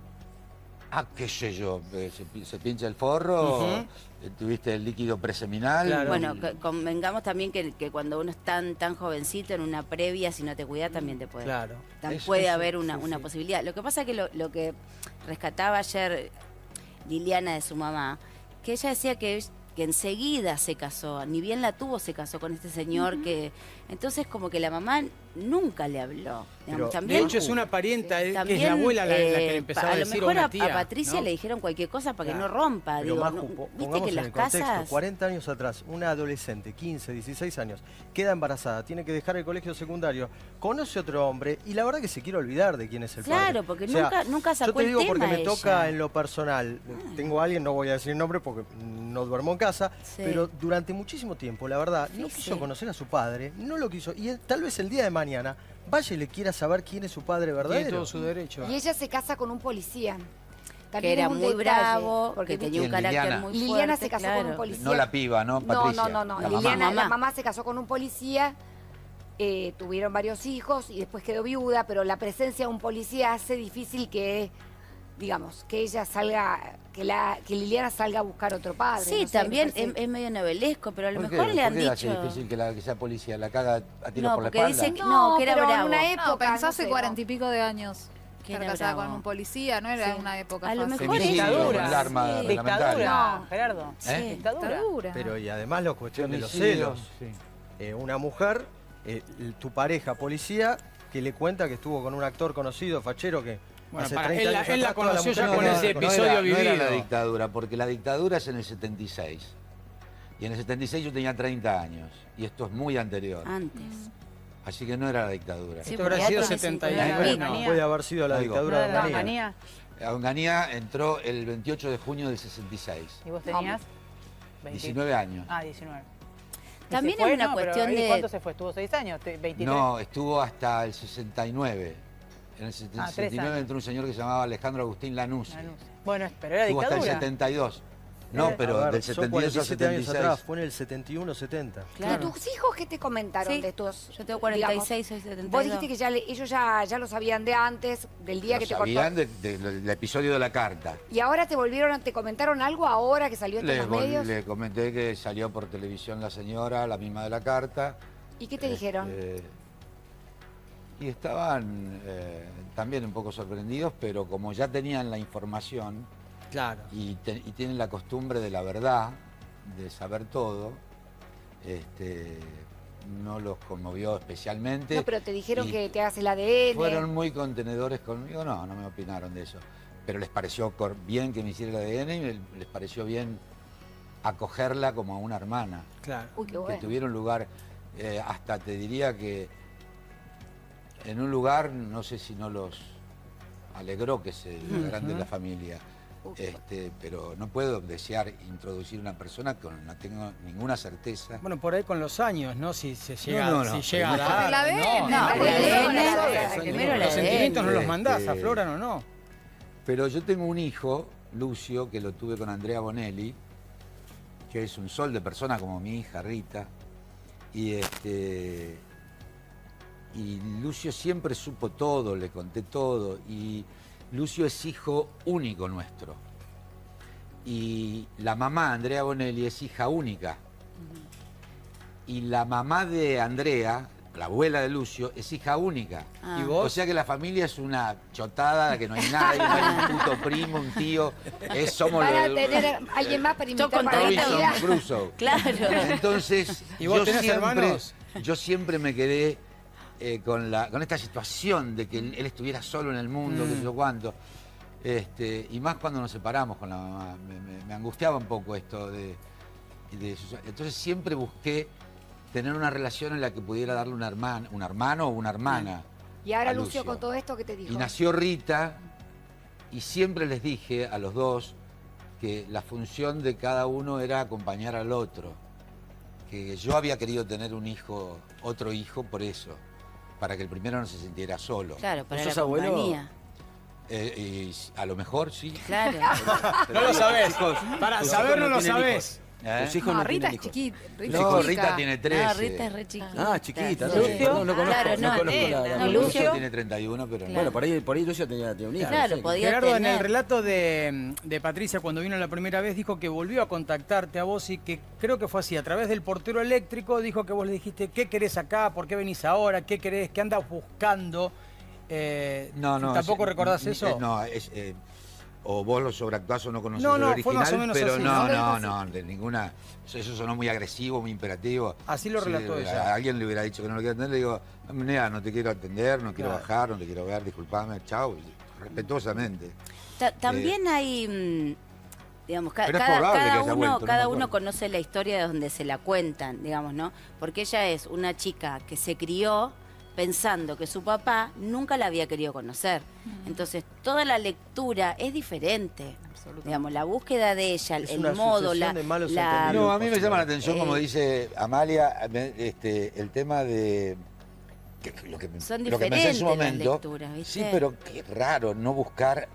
Ah, qué sé yo, eh, se, pi- se pincha el forro, Ujú. eh, tuviste el líquido preseminal. Claro. Bueno, que- convengamos también que, que cuando uno es tan tan jovencito en una previa, si no te cuidas, también te puede. Claro. tam- Eso puede sí, haber una, sí, una sí. posibilidad. Lo que pasa es que lo, lo que rescataba ayer Liliana de su mamá, que ella decía que, que enseguida se casó, ni bien la tuvo, se casó con este señor que... Entonces como que la mamá nunca le habló. Digamos, Pero, también, De hecho, es una parienta, eh, que es también, la abuela la, la que le eh, empezaba a a lo decir, o mejor una a, tía. a Patricia ¿no? le dijeron cualquier cosa para que Claro. no rompa. Pero Digo, Maju, no- po- viste pongamos que en las el contexto, casas... cuarenta años atrás, una adolescente, quince, dieciséis años, queda embarazada, tiene que dejar el colegio secundario, conoce otro hombre y la verdad que se quiere olvidar de quién es el padre. Claro, porque O sea, nunca, nunca sacó yo te el digo tema porque me ella. toca en lo personal. Tengo a alguien, no voy a decir nombre porque no duermo en casa, Sí. pero durante muchísimo tiempo, la verdad, no Sí, quiso sí. conocer a su padre, no lo quiso. Y él, tal vez el día de mañana vaya y le quiera saber quién es su padre Tiene verdadero. todo su derecho. Y ella se casa con un policía. Que También era es un muy detalle, bravo, porque que tenía un ¿Quién, carácter Liliana? muy Liliana fuerte, se casó claro. con un policía. No la piba, ¿no, No, Patricia? no, no, no. La mamá. Liliana, Mamá. la mamá se casó con un policía, eh, tuvieron varios hijos y después quedó viuda, pero la presencia de un policía hace difícil que, digamos, que ella salga, que la, que Liliana salga a buscar otro padre. Sí, no sé, también me parece- es, es medio novelesco, pero a lo ¿Por qué? mejor le han ¿Por qué hace dicho... difícil que, la, que sea policía? ¿La caga a tiros No, por la porque espalda? dice que- no, que era pero en bravo. una época, No, pensó no hace sé, cuarenta no. y pico de años. Que Estar era casada bravo. con un policía, no era Sí. una época A lo fácil. mejor Femicidio, ella- con el arma Sí. reglamentaria. Dictadura, No. Gerardo. ¿Eh? Dictadura. Dictadura. Pero y además la cuestión de los Femicidio, celos. sí. Eh, una mujer, eh, tu pareja policía, que le cuenta que estuvo con un actor conocido, fachero, que Bueno, hace para, treinta él la- años él la atrás, toda conoció mujer ya con conocida. ese no episodio era, no era vivido. la dictadura, porque la dictadura es en el setenta y seis. Y en el setenta y seis yo tenía treinta años. Y esto es muy anterior. Antes. Así que no era la dictadura. Sí, Esto habrá porque sido ya tiene setenta y cincuenta uno. y pico. Bueno. Puede haber sido la No digo. dictadura de No, Onganía. Onganía. Onganía entró el veintiocho de junio del sesenta y seis. ¿Y vos tenías? veinte. diecinueve años. Ah, diecinueve. ¿Y También se fue? es una No, pero cuestión ahí, de- ¿Cuánto se fue? ¿Estuvo seis años? Te- ¿veintitrés? No, estuvo hasta el sesenta y nueve. En el Ah, tres sesenta y nueve años. entró un señor que se llamaba Alejandro Agustín Lanús. Ah, no sé. Bueno, pero era Estuvo hasta el dictadura. setenta y dos. No, Eh, pero A ver, del son setenta y dos cuarenta y al siete años setenta y atrás, seis. fue en el setenta y uno, setenta. Claro. ¿Y tus hijos qué te comentaron Sí. de estos? Yo tengo cuarenta y digamos, seis, soy setenta y dos. Vos dijiste que ya le- ellos ya, ya lo sabían de antes, del día Lo que te sabían contó. de- de- del episodio de la carta. Y ahora te volvieron, te comentaron algo ahora que salió esto en Le, los vol- medios. le comenté que salió por televisión la señora, la misma de la carta. ¿Y qué te dijeron? Este, y estaban eh, también un poco sorprendidos, pero como ya tenían la información Claro. y, te- y tienen la costumbre de la verdad, de saber todo, este, no los conmovió especialmente. No, pero te dijeron y que te hagas el A D N. Fueron muy contenedores conmigo, no, no me opinaron de eso. Pero les pareció cor- bien que me hiciera el A D N y me- les pareció bien acogerla como a una hermana. Claro. Uy, qué Que bueno. tuviera un lugar, eh, hasta te diría que en un lugar, no sé si no los alegró que se integraran de la familia. Uf. Este, pero no puedo desear introducir una persona que no tengo ninguna certeza. Bueno, por ahí con los años, ¿no? Si se llega, no, no. si llega a dar, El A D N, no, no, no, el porque A D N, los- primero el los A D N. sentimientos no los mandás, Este- afloran o no. Pero yo tengo un hijo, Lucio, que lo tuve con Andrea Bonelli, que es un sol de persona como mi hija Rita. Y este y Lucio siempre supo todo, le conté todo. Y Lucio es hijo único nuestro. Y la mamá, Andrea Bonelli, es hija única. Y la mamá de Andrea, la abuela de Lucio, es hija única. Ah. ¿Y O vos? sea que la familia es una chotada, que no hay nadie, no hay un puto primo, un tío. Es, somos Van a los- tener alguien más para invitar con para la todito. Navidad. Robinson Crusoe. Claro. Entonces, ¿Y vos yo tenés siempre, hermanos? yo siempre me quedé eh, con, la, con esta situación de que él, él estuviera solo en el mundo, Mm. que sé yo cuánto. Este, y más cuando nos separamos con la mamá. Me, me- me angustiaba un poco esto de, de su- Entonces siempre busqué tener una relación en la que pudiera darle una hermana, un hermano o una hermana. Y ahora a Lucio, con todo esto, ¿qué te dijo? Y nació Rita, y siempre les dije a los dos que la función de cada uno era acompañar al otro. que yo había querido tener un hijo, otro hijo, por eso, para que el primero no se sintiera solo. Claro, para ¿Vos la sos abuelo? compañía. Eh, y a lo mejor sí. Claro. No lo sabés. Para tus saberlo hijos no lo tienen sabés. ¿Eh? Tus hijos No, no Rita tienen es hijos. chiquita. Rita No, es chica. Rita tiene trece. No, Rita es re chiquita. Ah, chiquita. Sí. No, no, no conozco, Claro, no no, conozco nena. la, la No, Lucio Lucio tiene treinta y uno, pero Claro. no. Bueno, por ahí, por ahí Lucio tenía, tenía un hijo. Claro, no sé. podía Gerardo, en tener. el relato de, de Patricia, cuando vino la primera vez, dijo que volvió a contactarte a vos y que creo que fue así, a través del portero eléctrico, dijo que vos le dijiste, ¿qué querés acá? ¿Por qué venís ahora? ¿Qué querés? ¿Qué andas buscando? Eh, No, no. ¿Tampoco es- recordás eh, eso? No, es... eh, o vos lo sobreactuás o no conocés No, el no, original, fue más o menos pero así, no, ¿no? no, no, de ninguna... Eso, eso sonó muy agresivo, muy imperativo. Así lo Si relató a ella. alguien le hubiera dicho que no lo quiere atender, le digo, nea, no te quiero atender, no quiero Claro. bajar, no te quiero ver, disculpame, chao, respetuosamente. Ta- También hay, mm, digamos, ca- Pero es cada, probable cada que haya uno, vuelto, no cada me uno acuerdo. conoce la historia de donde se la cuentan, digamos, ¿no? Porque ella es una chica que se crió pensando que su papá nunca la había querido conocer. Entonces, toda la lectura es diferente. Digamos, la búsqueda de ella, Es el una modo, sucesión la... de malos la- entendidos. No, a mí me llama la atención, como Eh, dice Amalia, me- este, el tema de... que lo que, Son lo que pensé en su diferentes las momento. lecturas, ¿viste? Sí, pero qué raro no buscar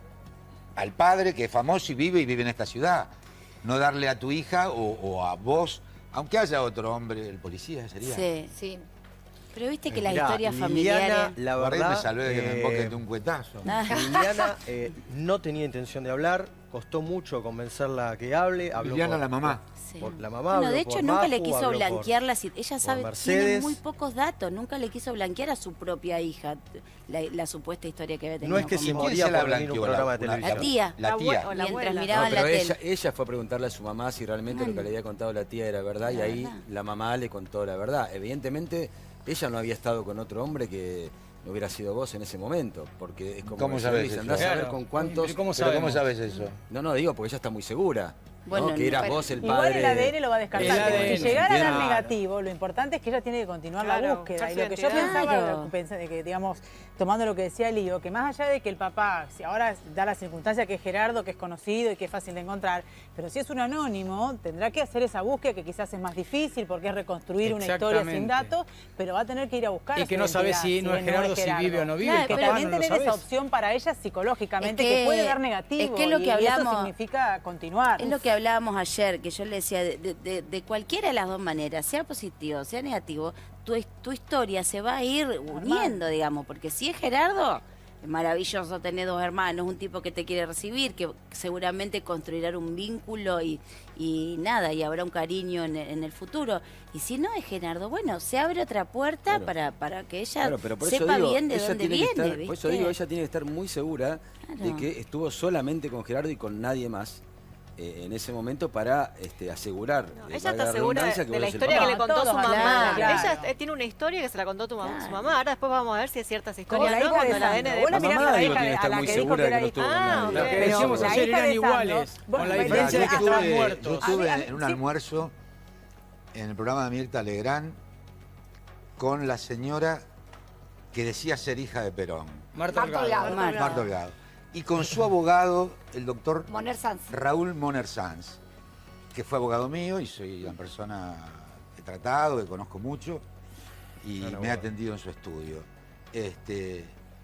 al padre que es famoso y vive y vive en esta ciudad. No darle a tu hija o, o a vos, aunque haya otro hombre, el policía sería. Sí. Sí. Pero viste que las Mirá, historias Liliana, familiares... la Por ahí verdad, me salvé de que me eh, emboquen de un cuetazo. Ah. Liliana eh, no tenía intención de hablar, costó mucho convencerla a que hable. Habló Liliana, por- la mamá. Sí. por la mamá. Bueno, habló de hecho por nunca le Majo, quiso habló por- blanquear la si- ella sabe, tiene Mercedes. muy pocos datos, nunca le quiso blanquear a su propia hija la, la supuesta historia que había tenido. No es que con se vos. moría se la por venir un blanqueó? programa de La- televisión. La tía. La La tía. abue- o la Mientras abuela. miraban No, la pero tele. ella, ella fue a preguntarle a su mamá si realmente lo que le había contado la tía era verdad y La ahí verdad. la mamá le contó la verdad. Evidentemente, ella no había estado con otro hombre que no hubiera sido vos en ese momento, porque es como ¿Cómo que sabés dice, eso? andás a ver Claro. con cuántos... ¿Y cómo Pero ¿cómo sabemos? sabes eso? No, no, digo, porque ella está muy segura, Bueno, ¿no? Que eras pero- vos el Igual padre... el A D N lo va a descartar. El pero A D N, si llegara a dar claro. negativo, lo importante es que ella tiene que continuar la Claro, búsqueda. buscar Y su lo que yo identidad. pensaba, Claro. pensé de que, digamos, tomando lo que decía Lío, que más allá de que el papá, si ahora da la circunstancia que es Gerardo, que es conocido y que es fácil de encontrar, pero si es un anónimo, tendrá que hacer esa búsqueda que quizás es más difícil porque es reconstruir una historia sin Exactamente. datos, pero va a tener que ir a buscar Y a que su no sabe identidad, si no es Gerardo, si vive o no vive, Claro, el que papá también no lo tener esa sabés. opción para ella psicológicamente, Es que, que- puede dar negativo. es que es lo y que hablamos- eso significa continuar. Es lo que hablábamos ayer, que yo le decía, de, de- de- de cualquiera de las dos maneras, sea positivo, sea negativo, tu, his- tu historia se va a ir uniendo, digamos, porque si es Gerardo, es maravilloso tener dos hermanos, un tipo que te quiere recibir, que seguramente construirá un vínculo y, y nada, y habrá un cariño en, el- en el futuro. Y si no es Gerardo, bueno, se abre otra puerta Claro. para, para que ella Claro, pero por eso sepa digo, bien de ella dónde tiene que viene, estar- por eso ¿viste? digo, ella tiene que estar muy segura de Claro. que estuvo solamente con Gerardo y con nadie más eh, en ese momento para este, asegurar. No, eh, ella valga está segura redundancia, de vos la sos el historia que papá. le contó Todos, su mamá. claro, claro. Ella eh, tiene una historia que se la contó tu mam- Claro. su mamá. Ahora después vamos a ver si es cierta esa Como historia. la ¿no? hija de Cuando el A D N Sandro. de- Vos la La mirás mamá a la digo, hija tiene que de- a estar la muy que dijo segura que de era que no hija. estuvo con Ah, nadie. ok. Lo que Pero decíamos la ayer hija eran de Sandro, iguales, vos- con la vos diferencia de que decís, Yo estaban estuve, muertos. yo A estuve mí- a mí- en un sí. almuerzo en el programa de Mirta Legrand con la señora que decía ser hija de Perón, Marta Marta Holgado. Holgado. Marta. Marta Holgado, y con su abogado, el doctor Moner Sanz. Raúl Moner Sanz, que fue abogado mío y soy una persona que he tratado, que conozco mucho y Gran me ha abogado. atendido en su estudio. Este,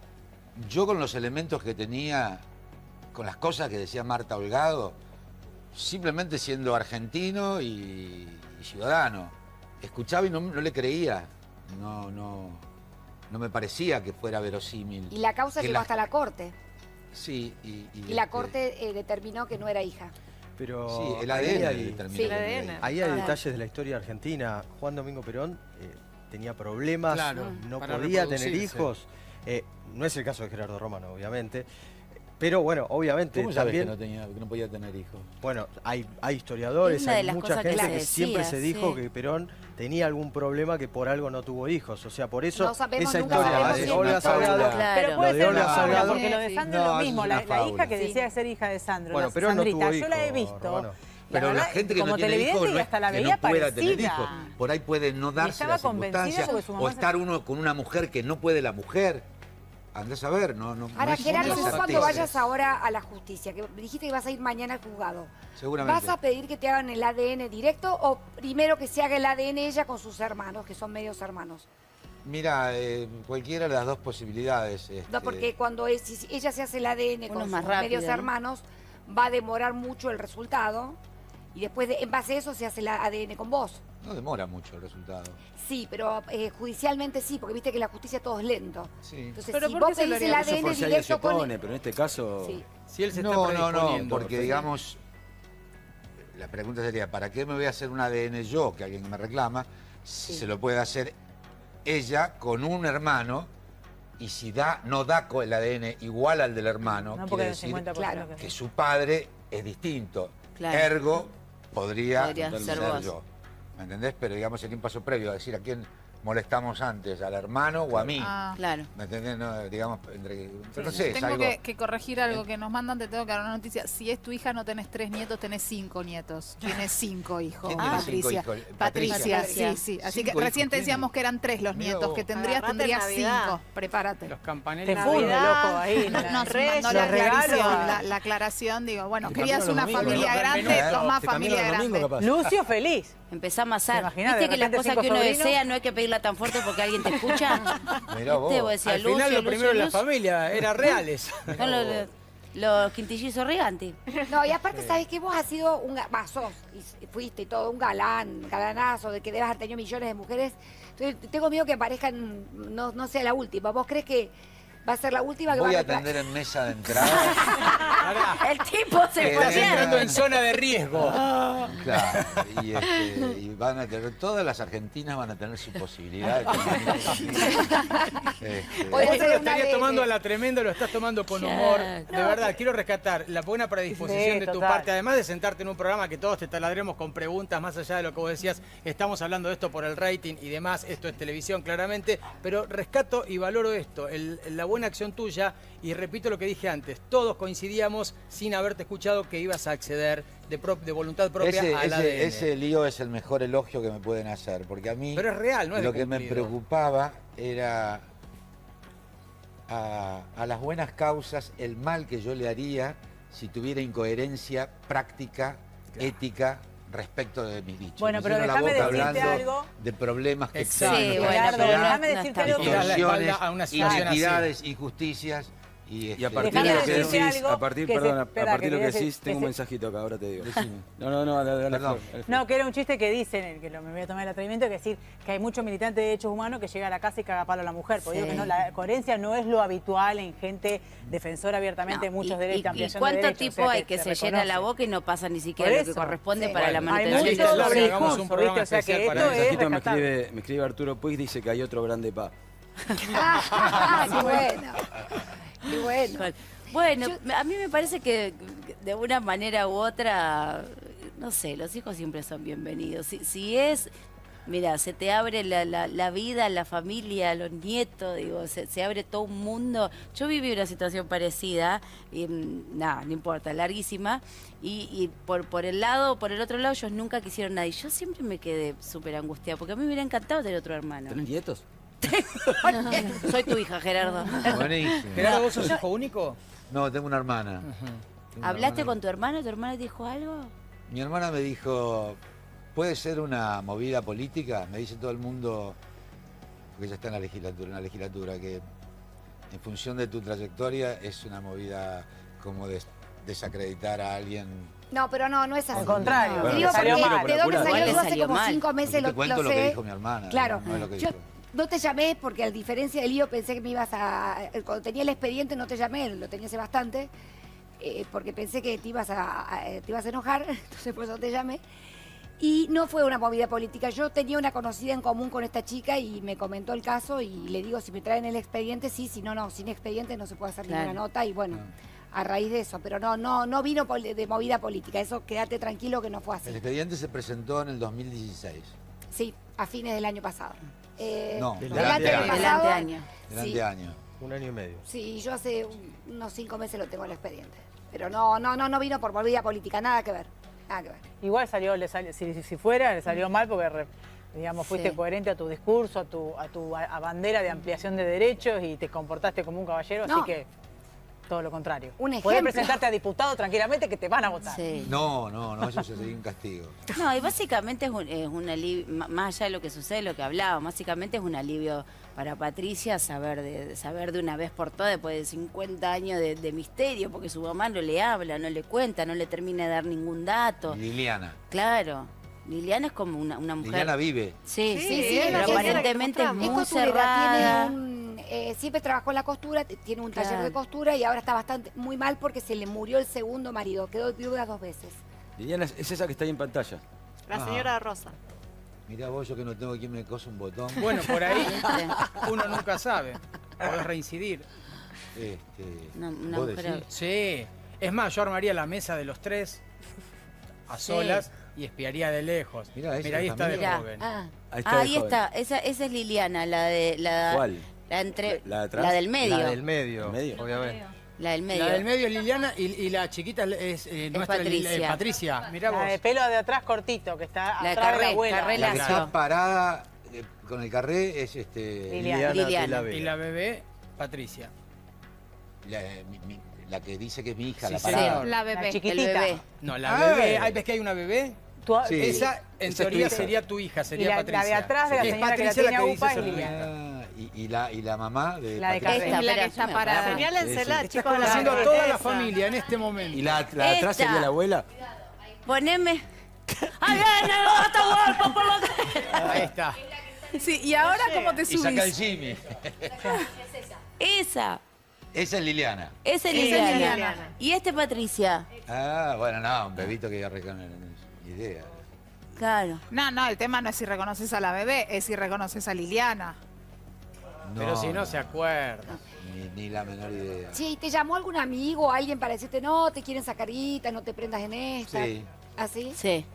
yo con los elementos que tenía, con las cosas que decía Marta Holgado, simplemente siendo argentino y, y ciudadano, escuchaba y no, no le creía, no, no, no me parecía que fuera verosímil. Y la causa Que llegó la- hasta la corte. Sí, y, y, Y la este, corte eh, determinó que no era hija. Pero Sí, el ahí A D N hay- determina Sí. que El A D no N. era. Ahí hay Ah. detalles de la historia argentina. Juan Domingo Perón eh, tenía problemas, Claro, no para podía tener reproducirse. hijos. Eh, no es el caso de Gerardo Romano, obviamente. Pero bueno, obviamente ¿Cómo sabes que también, no, tenía, que no podía tener hijos? bueno, hay, hay historiadores, Es una de hay las mucha cosas que gente se que, siempre decía, se dijo sí. que Perón tenía algún problema que por algo no tuvo hijos. O sea, por eso No sabemos, esa nunca historia sabemos de si Olga es una Salgado. fábula. Claro. Pero puede Lo de ser Olga una fábula, Salgado- porque lo de Sandro No, es lo es mismo. una La, la fábula. hija que Sí. decía ser hija de Sandro, Bueno, la Perón no Sandrita, tuvo yo la he hijos, visto. Romano. La Pero la verdad, gente que no como tiene televidente hijos y no hasta la es que veía no pueda tener parecida. hijos. Por ahí puede no darse estaba la convencida circunstancia porque su mamá o se- estar uno con una mujer que no puede la mujer. andás a ver, no, no, no Ahora, es una Gerardo, vos cuando certeza. vayas ahora a la justicia, que dijiste que vas a ir mañana al juzgado, Seguramente. ¿vas a pedir que te hagan el A D N directo o primero que se haga el A D N ella con sus hermanos, que son medios hermanos? Mira, eh, cualquiera de las dos posibilidades. No, este, porque cuando es- si ella se hace el A D N Uno con es sus más rápido, medios ¿no? hermanos, va a demorar mucho el resultado y después de, en base a eso se hace el A D N con vos. No demora mucho el resultado. Sí, pero eh, judicialmente sí, porque viste que la justicia todo es lento. Sí. Entonces, ¿Pero si por vos qué se lo pedís el haría? Eso A D N por si alguien se directo con... opone, pero en este caso... Sí. Si él se está No, no, no, predisponiendo. porque digamos, la pregunta sería, ¿para qué me voy a hacer un A D N yo, que alguien me reclama, si Sí. se lo puede hacer ella con un hermano y si da, no da co- el A D N igual al del hermano, No, porque quiere el decir cincuenta por ciento Claro. que que su padre es distinto. Claro. Ergo, podría, Podría ser, ser vos. yo. ¿Me entendés? Pero digamos, sería un paso previo a decir a quién molestamos antes, al hermano o a mí. Ah. Claro. ¿Me entendés? No, digamos, entre, pero no Sí. sé, es Tengo algo... que, que corregir algo que nos mandan, te tengo que dar una noticia. Si es tu hija, no tenés tres nietos, tenés cinco nietos. Tienes cinco hijos, ¿Quién tiene Patricia. cinco hijos? Patricia, Patricia. sí, sí. Así que Cinco recién hijos te decíamos tiene. que eran tres los Mirá nietos vos. que tendrías, Agarrate tendrías Navidad. cinco. Prepárate. Los te campaneles. funde, Navidad. loco, ahí. Nos mandó Reyes, la los aclaración, regalos. la, la aclaración, digo, bueno, Te querías cambiaron una los domingos, familia ¿no? grande, Menú, tomá Te familia cambiaron el domingo, grande. capaz. Lucio feliz. Empezá a amasar. ¿Te imaginas, ¿Viste de que las repente cosas cinco que uno sobrinos? desea no hay que pedirla tan fuerte porque alguien te escucha? Mirá vos. ¿Viste? Vos decías, Al Lucio, final lo Lucio, primero en la Lucio. familia era reales. Son los, los quintillizos regantes. No, y aparte, ¿sabés que vos has sido un... ga- bah, sos, y fuiste y todo, un galán, galanazo, de que debas haber tenido millones de mujeres. Entonces, tengo miedo que aparezcan, no, no sea la última. ¿Vos crees que va a ser la última que Voy va a a recla- atender en mesa de entrada. El tipo se Eh, fue Estás bien. entrando en zona de riesgo. Claro, y, este, y van a tener, todas las argentinas van a tener su posibilidad de tener este, Podría Esto ser lo una estarías de- tomando a la tremenda, lo estás tomando con Claro. humor. De verdad, quiero rescatar la buena predisposición Sí, de tu total. parte, además de sentarte en un programa que todos te taladremos con preguntas, más allá de lo que vos decías, estamos hablando de esto por el rating y demás, esto es televisión claramente, pero rescato y valoro esto, el- la buena acción tuya, y repito lo que dije antes, todos coincidíamos sin haberte escuchado que ibas a acceder de, pro- de voluntad propia ese, al ese- A D N. ese lío es el mejor elogio que me pueden hacer, porque a mí Pero es real, no es de lo que me cumplido. preocupaba era a, a las buenas causas el mal que yo le haría si tuviera incoherencia práctica, ética, respecto de mis dichos. Bueno, Me pero lleno la déjame boca decirte hablando algo. de problemas que Exacto. existen Sí, en bueno, nuestra pero sociedad, no- déjame no decirte está algo Y que... dar la espalda distorsiones, a una situación así. inequidades, injusticias. Y, Y este, a partir Déjame de lo que decirte decís, algo a partir, que se- perdón, a- espera, a partir de lo que que quería decís, decir- tengo un que se- mensajito acá, ahora te digo. Decime. No, no, no, dale, dale, Perdón. Flor, dale, Flor. No, que era un chiste que dicen, que lo, me voy a tomar el atrevimiento, que decir que hay muchos militantes de derechos humanos que llega a la casa y caga a palo a la mujer. Porque Sí. digo que no, la coherencia no es lo habitual en gente defensora abiertamente de No, muchos y- derechos, y- ampliación ¿Y cuánto de derechos, tipo o sea, hay que, se, reconoce. llena la boca y no pasa ni siquiera Por lo que eso. corresponde Sí. para la Bueno, Hay manutención mucho de Hagamos sus sobre hijos? un discurso, programa ¿viste? O sea que especial para esto Un es mensajito me rescatable. escribe, me escribe Arturo Puig, dice que hay otro grande pa. Ah, qué bueno. Qué bueno. Bueno, a mí me parece que de una manera u otra, no sé, los hijos siempre son bienvenidos. Si, si es, mira, se te abre la, la, la vida, la familia, los nietos, digo, se, se abre todo un mundo. Yo viví una situación parecida, y mm, nada, no importa, larguísima, y, y por, por el lado, por el otro lado, ellos nunca quisieron nada. Y yo siempre me quedé súper angustiada, porque a mí me hubiera encantado tener otro hermano. ¿Tenés nietos? Soy tu hija, Gerardo. Buenísimo. Gerardo, ¿vos sos hijo único? No, tengo una hermana. Tengo una ¿Hablaste hermana. con tu hermana? ¿Tu hermana te dijo algo? Mi hermana me dijo, ¿puede ser una movida política? Me dice todo el mundo, porque ella está en la legislatura, en la legislatura, que en función de tu trayectoria es una movida como des- desacreditar a alguien. No, pero no, no es así. Al contrario, Te Bueno, digo salió porque mal. te digo que Igual salió le yo hace salió como mal. cinco meses, Porque lo, te cuento lo lo sé. que dijo mi hermana. Claro, no, no es lo que yo dijo. no te llamé porque a diferencia del lío pensé que me ibas a... Cuando tenía el expediente no te llamé, lo tenía hace bastante, eh, porque pensé que te ibas a, a- te ibas a enojar, entonces por eso te llamé. Y no fue una movida política. Yo tenía una conocida en común con esta chica y me comentó el caso y le digo, si me traen el expediente, sí, si no, no, sin expediente no se puede hacer Claro. ninguna nota y bueno, a raíz de eso. Pero no, no, no vino pol- de movida política, eso quédate tranquilo que no fue así. El expediente se presentó en el dos mil dieciséis. Sí, a fines del año pasado. Eh, No, del del año anteaño. Del pasado, anteaño. Del sí. anteaño. Un año y medio. Sí, yo hace un- unos cinco meses lo tengo el expediente. Pero no, no, no, no vino por movida política, nada que ver. Nada que ver. Igual salió, le salió si, si- si fuera, le salió mal porque re- Digamos, fuiste Sí. coherente a tu discurso, a tu, a tu a- a bandera de ampliación de derechos y te comportaste como un caballero, No. así que todo lo contrario. Un Podés ejemplo. presentarte a diputado tranquilamente que te van a votar. Sí. No, no, no, eso sería un castigo. No, y básicamente es un, es un alivio, m- más allá de lo que sucede, lo que hablábamos, básicamente es un alivio para Patricia saber de, de saber de una vez por todas, después de cincuenta años de, de misterio, porque su mamá no le habla, no le cuenta, no le termina de dar ningún dato. Liliana. Claro, Liliana es como una, una mujer... Liliana vive. Sí, Sí, sí, sí, es pero la señora que aparentemente es mostramos. Es muy costurera, cerrada. tiene un, eh, siempre trabajó en la costura, t- tiene un taller Claro. de costura y ahora está bastante muy mal porque se le murió el segundo marido, quedó viuda dos veces. Liliana es es esa que está ahí en pantalla. La Ajá. señora Rosa. Mirá vos, yo que no tengo quien me cosa un botón. Bueno, por ahí ¿Viste? uno nunca sabe. Podés reincidir. Este, Una- una ¿vos mujer- decís? Sí. Es más, yo armaría la mesa de los tres a Sí. solas y espiaría de lejos. Mirá, esa Mira, ahí es está de Mirá. joven. Ah, Ahí está. Ah, de ahí joven. está, esa, esa es Liliana, la de... La, ¿Cuál? La, entre, ¿La- la de atrás? la del medio. La del medio, ¿El medio? obviamente. La del medio. La del medio es Liliana y, y la chiquita es, eh, nuestra Lil- Patricia. eh, Patricia. Mirá La vos. de pelo de atrás cortito, que está La de atrás de Carré, la abuela. Carré La que Lazo. está parada eh, con el carré es este. Liliana. Liliana. Tela Vega. Y la bebé, Patricia. La, mi- mi- la que dice que es mi hija, Sí, la sí. parada. La El bebé. chiquitita. bebé. No, la Ah. bebé. Ay, ¿ves que hay una bebé? Tu- Sí. Esa, en Esa es tu teoría, hija. sería tu hija, Y sería la, Patricia. la de atrás de la Sí. Es señora que la Patricia la tiene que a dice UPA es eso. Liliana. Ah, y, y la, y la mamá de La de Patricia. Carré. Esta, Es la que espera, está me parada. acuerdo. Señálensela, Sí, sí. Estás chicos. conociendo la a toda la esa. familia en este momento. ¿Y la, la de atrás Esta. sería la abuela? Poneme... ¡Ay, viene el gato golpe por la... Ahí está. Sí, y ahora cómo te Y saca el subís. Jimmy. Esa, Esa es Liliana. esa es Esa es Liliana. Liliana. Y este Patricia. Ah, bueno, no, un bebito que ya reconoce idea. Claro. No, no, el tema no es si reconoces a la bebé, es si reconoces a Liliana. Pero si no se acuerda. Ni, ni la menor idea. sí, ¿y te llamó algún amigo o alguien para decirte, no, te quieren sacar guita, no te prendas en esta? Sí. ¿Así? Sí.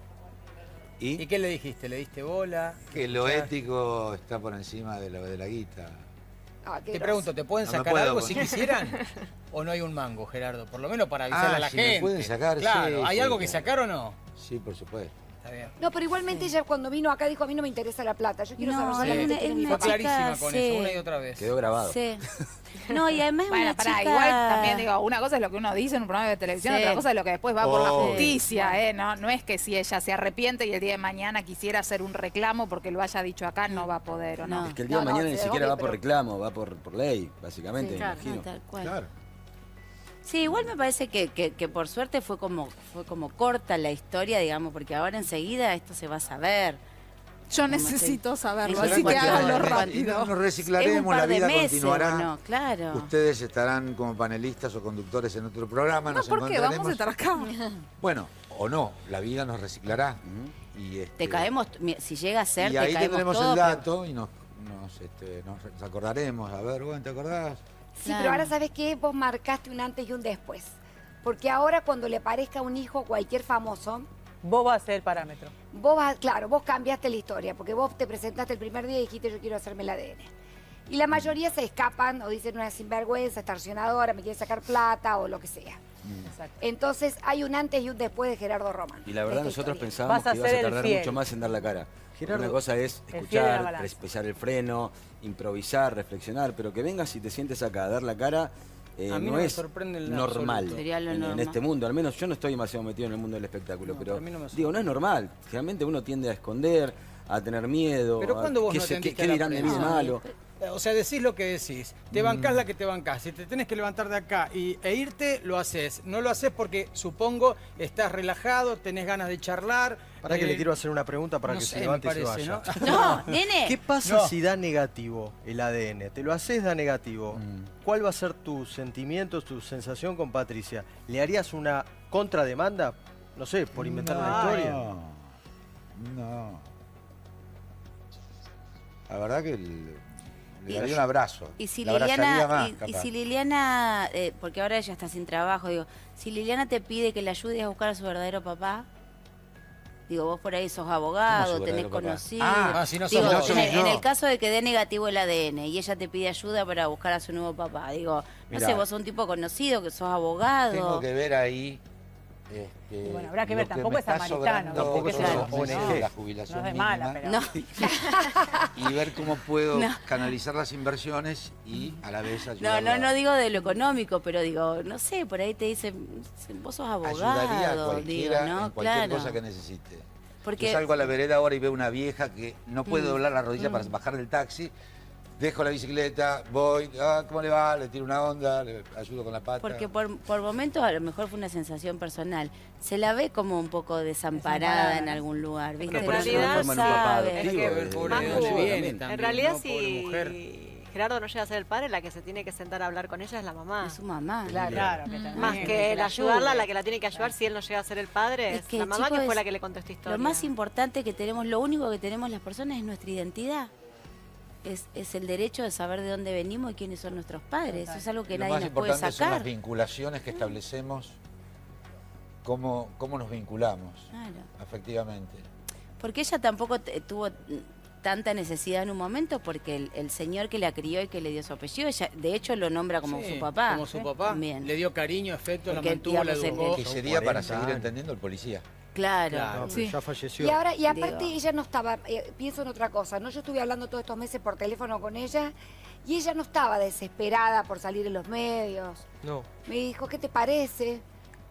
¿Y ¿Y? qué le dijiste? ¿Le diste bola? Que lo Ya. ético está por encima de lo de la guita. Ah, qué Te groso. pregunto, ¿te pueden No me sacar puedo, algo bueno. si quisieran? ¿O no hay un mango, Gerardo? Por lo menos para avisarle Ah, a la si me gente. pueden sacar, Claro, sí, ¿hay sí, algo que sí. sacar o no? Sí, por supuesto. Está bien. No, pero igualmente ella cuando vino acá dijo, a mí no me interesa la plata, yo quiero No, saber es solamente una- quién es es mi una Fue papá. chica, clarísima con sí. eso, una y otra vez. Quedó grabado. Sí. No, y además es Bueno, una pará, chica... igual también digo, una cosa es lo que uno dice en un programa de televisión, Sí. otra cosa es lo que después va por la Oh. justicia, ¿eh? No, no es que si ella se arrepiente y el día de mañana quisiera hacer un reclamo porque lo haya dicho acá, no va a poder, ¿o no? No. Es que el día No, de no, mañana ni sí, siquiera obvio, va por pero- reclamo, va por, por ley, básicamente, Sí, me claro, imagino. no, tal cual. Claro. Sí, igual me parece que, que, que por suerte fue como, fue como corta la historia, digamos, porque ahora enseguida esto se va a saber. Yo Como necesito se- saberlo, Será así que cuestión de háganlo meses. rápido. Y no- nos Es un reciclaremos, la par de vida meses, continuará. ¿o no? Claro. Ustedes estarán como panelistas o conductores en otro programa. No, nos ¿por qué? Vamos a encontraremos. estar acá. Bueno, o no, la vida nos reciclará. Y, este, Te caemos, mi- si llega a ser, Y te ahí caemos tendremos todos, el pero- dato y nos, nos, este, nos re- nos acordaremos. A ver, bueno, ¿te acordás? Sí, Claro. pero ahora sabes qué, vos marcaste un antes y un después. Porque ahora cuando le aparezca un hijo a cualquier famoso, Vos vas a ser el parámetro. vos vas, claro, vos cambiaste la historia, porque vos te presentaste el primer día y dijiste yo quiero hacerme el A D N. Y la mayoría se escapan o dicen una sinvergüenza, extorsionadora, me quiere sacar plata o lo que sea. Exacto. Entonces hay un antes y un después de Gerardo Román. Y la verdad de esta nosotros historia. pensábamos Vas a que ibas ser a el tardar fiel. mucho más en dar la cara. Gerardo, Una cosa es el fiel de la escuchar, balanza. pres- pisar el freno, improvisar, reflexionar, pero que vengas y te sientes acá a dar la cara eh, A mí no, no me es sorprende en normal absoluto. Sería lo en, en normal. este mundo. Al menos yo no estoy demasiado metido en el mundo del espectáculo, No, pero a mí no me digo, no es normal. Generalmente uno tiende a esconder, a tener miedo. Pero a- ¿cuándo vos ¿qué, no se- atendiste qué- a qué la dirán de mí de prensa? malo? O sea, decís lo que decís. Te Mm. bancás la que te bancás. Si te tenés que levantar de acá y, e irte, lo haces. No lo haces porque, supongo, estás relajado, tenés ganas de charlar. Para que eh, le quiero hacer una pregunta para no que sé, se levante me y se parece, vaya. ¿no? No, nene. ¿Qué pasa No. si da negativo el A D N? Te lo haces, da negativo. Mm. ¿Cuál va a ser tu sentimiento, tu sensación con Patricia? ¿Le harías una contrademanda? No sé, por inventar una No, historia. No. La verdad que el- le Y- daría un abrazo. Y si La abrazaría Liliana, más, y- y, capaz. si Liliana eh, porque ahora ella está sin trabajo, digo, si Liliana te pide que le ayudes a buscar a su verdadero papá, digo, vos por ahí sos ¿Cómo abogado, su tenés verdadero papá? conocido. Ah, Ah, si no Digo, sos no vos. soy en, el, yo. en el caso de que dé negativo el A D N y ella te pide ayuda para buscar a su nuevo papá, digo, no Mirá. sé, vos sos un tipo conocido, que sos abogado. Tengo que ver ahí Este, Y bueno, habrá que lo ver, tampoco me es está samaritano, sobrando tampoco es son una los meses O N G. de la jubilación No es de mala, mínima, No. y ver cómo puedo No. canalizar las inversiones y a la vez No, ayudar. no, no digo de lo económico, pero digo, no sé, por ahí te dicen, vos sos Ayudaría a abogado, digo, cualquiera ¿no? en cualquier Claro. cosa que necesite. Porque Yo salgo a la vereda ahora y veo una vieja que no puede Mm. doblar la rodilla para Mm. bajar del taxi. Dejo la bicicleta, voy, ah, ¿cómo le va? Le tiro una onda, le ayudo con la pata. Porque por, por momentos a lo mejor fue una sensación personal. Se la ve como un poco desamparada, Desamparada. en algún lugar, ¿viste? En por eso realidad, no forman un papá sabe. adoptivo. Hay que ver, eh, pobre, Más de eh, dónde jugo. viene también. también, En realidad, ¿no? Pobre mujer. si Gerardo no llega a ser el padre, la que se tiene que sentar a hablar con ella es la mamá. Es su mamá. Claro, claro, que también, Más que el la ayudarla, ayude. la que la tiene que ayudar si él no llega a ser el padre, Es es, que, la mamá chicos, que fue es la que le contó esta historia. Lo más importante que tenemos, lo único que tenemos las personas es nuestra identidad. Es, es el derecho de saber de dónde venimos y quiénes son nuestros padres. Eso es algo que Lo nadie más nos puede importante son las sacar. vinculaciones que establecemos, cómo, cómo nos vinculamos Claro. afectivamente. Porque ella tampoco te- tuvo tanta necesidad en un momento, porque el, el señor que la crió y que le dio su apellido, ella de hecho lo nombra como Sí, su papá. Como su papá. También. Le dio cariño, afecto, Porque, la mantuvo, la digamos, el- educó. Que Son sería para cuarenta seguir años. entendiendo el policía. Claro. Claro. No, pero Sí. ya falleció. Y ahora, y aparte Digo. ella no estaba, eh, pienso en otra cosa, ¿no? Yo estuve hablando todos estos meses por teléfono con ella y ella no estaba desesperada por salir en los medios. No. Me dijo, ¿qué te parece?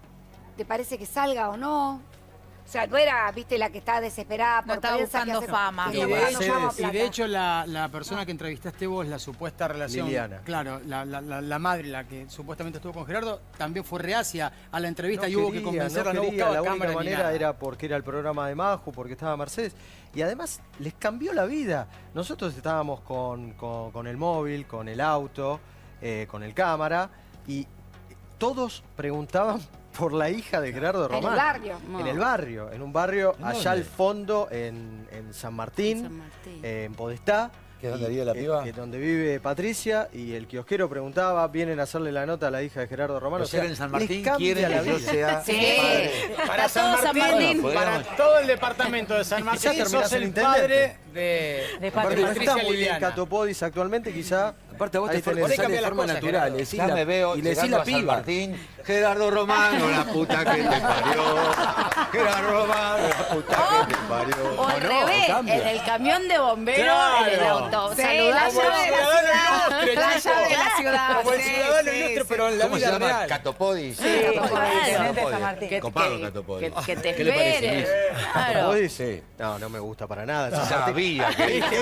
¿Te parece que salga o no? O sea, no era, viste, la que estaba desesperada por No estaba prensa, que buscando hace- fama. que Y no de, buscando hecho, fama, y plata. de hecho la, la persona que entrevistaste vos, la supuesta relación, Liliana. claro, la, la- la- la madre, la que supuestamente estuvo con Gerardo, también fue reacia a la entrevista No y hubo que quería, convencerla, no, no quería, buscaba la única cámara ni manera nada. era porque era el programa de Maju, porque estaba Mercedes. Y además les cambió la vida. Nosotros estábamos con, con- con el móvil, con el auto, eh, con el cámara, y todos preguntaban por la hija de Gerardo En el Román. barrio. No. En el barrio, en un barrio ¿En allá dónde? al fondo, en, en San Martín, San Martín. eh, en Podestá. ¿Que es donde y- vive la que- piba? que donde vive Patricia, y el kiosquero preguntaba, vienen a hacerle la nota a la hija de Gerardo Román. O O sea, sea, en San les Martín cambia quieren la que yo vida. sea Sí. padre. Para Está todo San Martín, Martín. Bueno, para podríamos- todo el departamento de San Martín, terminás sos en el intendente. padre de, De de Patricia. No Patricia está muy bien Liliana. Catopodis actualmente, quizá. Aparte a vos Ahí te, for- tenés. te sale Cambia de las forma cosas, natural. Gerardo. Le decís Ya la- me veo y le decís llegando la a San piba. Martín, Gerardo Romano, la puta que te parió. Gerardo Romano, la puta que te parió. O al no, revés, cambia. en el camión de bomberos, Claro. en el auto. Sí, Saludando la Como llave el de la ciudadano ciudad. ilustre, La chico. llave de la ciudad. Como el sí, ciudadano sí, ilustre, sí. pero en la ¿Cómo se vida llama? real. Catopodis. Sí, Intendente claro. de San Martín. Que, Copado que- Catopodis. que- que te ¿Qué le parece, esperen. Luis? Claro. ¿Catopodis? Sí. No, no me gusta para nada. No, Si ya te- sabía que... Por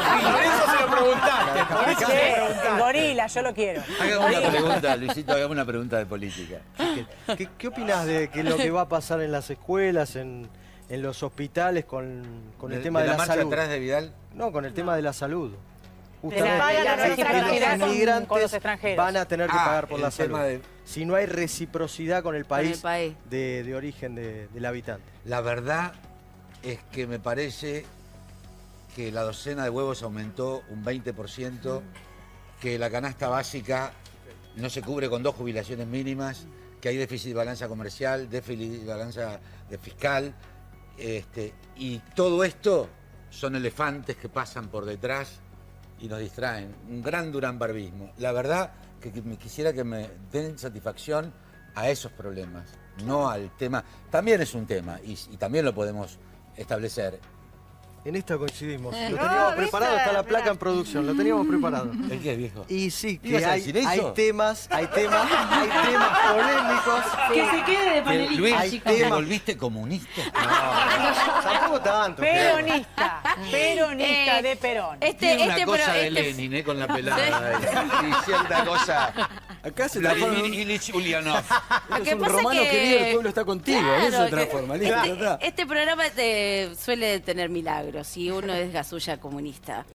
eso se lo preguntaste. por eso se lo Sí, preguntaste. gorila, yo lo quiero. Hagamos una pregunta, Luisito, hagamos una pregunta de política. ¿Qué, qué, qué opinás de que lo que va a pasar en las escuelas, en, en los hospitales con, con el De- tema de de, la la, marcha salud? atrás de Vidal. No, con el tema de la salud. De la- Justamente, de la que reciprocidad los con- inmigrantes con los extranjeros. van a tener que Ah, pagar por el la salud. tema de- Si no hay reciprocidad con el país, el país. De, de origen de- del habitante. La verdad es que me parece que la docena de huevos aumentó un veinte por ciento, que la canasta básica no se cubre con dos jubilaciones mínimas, que hay déficit de balanza comercial, déficit de balanza de fiscal, este, y todo esto son elefantes que pasan por detrás y nos distraen. Un gran duranbarbismo. La verdad que, que me quisiera que me den satisfacción a esos problemas, no al tema. También es un tema y, y también lo podemos establecer. En esta coincidimos. Eh, Lo no, teníamos ¿viste? preparado, está la placa Mirá. en producción, lo teníamos preparado. ¿El qué, viejo? Y sí, ¿Ibas que a hay, decir eso? hay temas, hay temas, hay temas polémicos. Que se quede de panelista, Luis, hay chicos. ¿te tema- volviste comunista? No, tampoco tanto. Gerardo. Peronista, peronista Eh, de Perón. Este, Tiene una este, cosa pro- de este- Lenin, ¿eh? Con la pelada. Y, y cierta cosa... Acá se transforma en Vladimir un, Ilich Ulyanov. Lo es que un pasa romano que- querido, el pueblo está contigo. Claro, eso se que- transforma. listo, ya Este, está. este programa te- suele tener milagros y uno es gasulla comunista.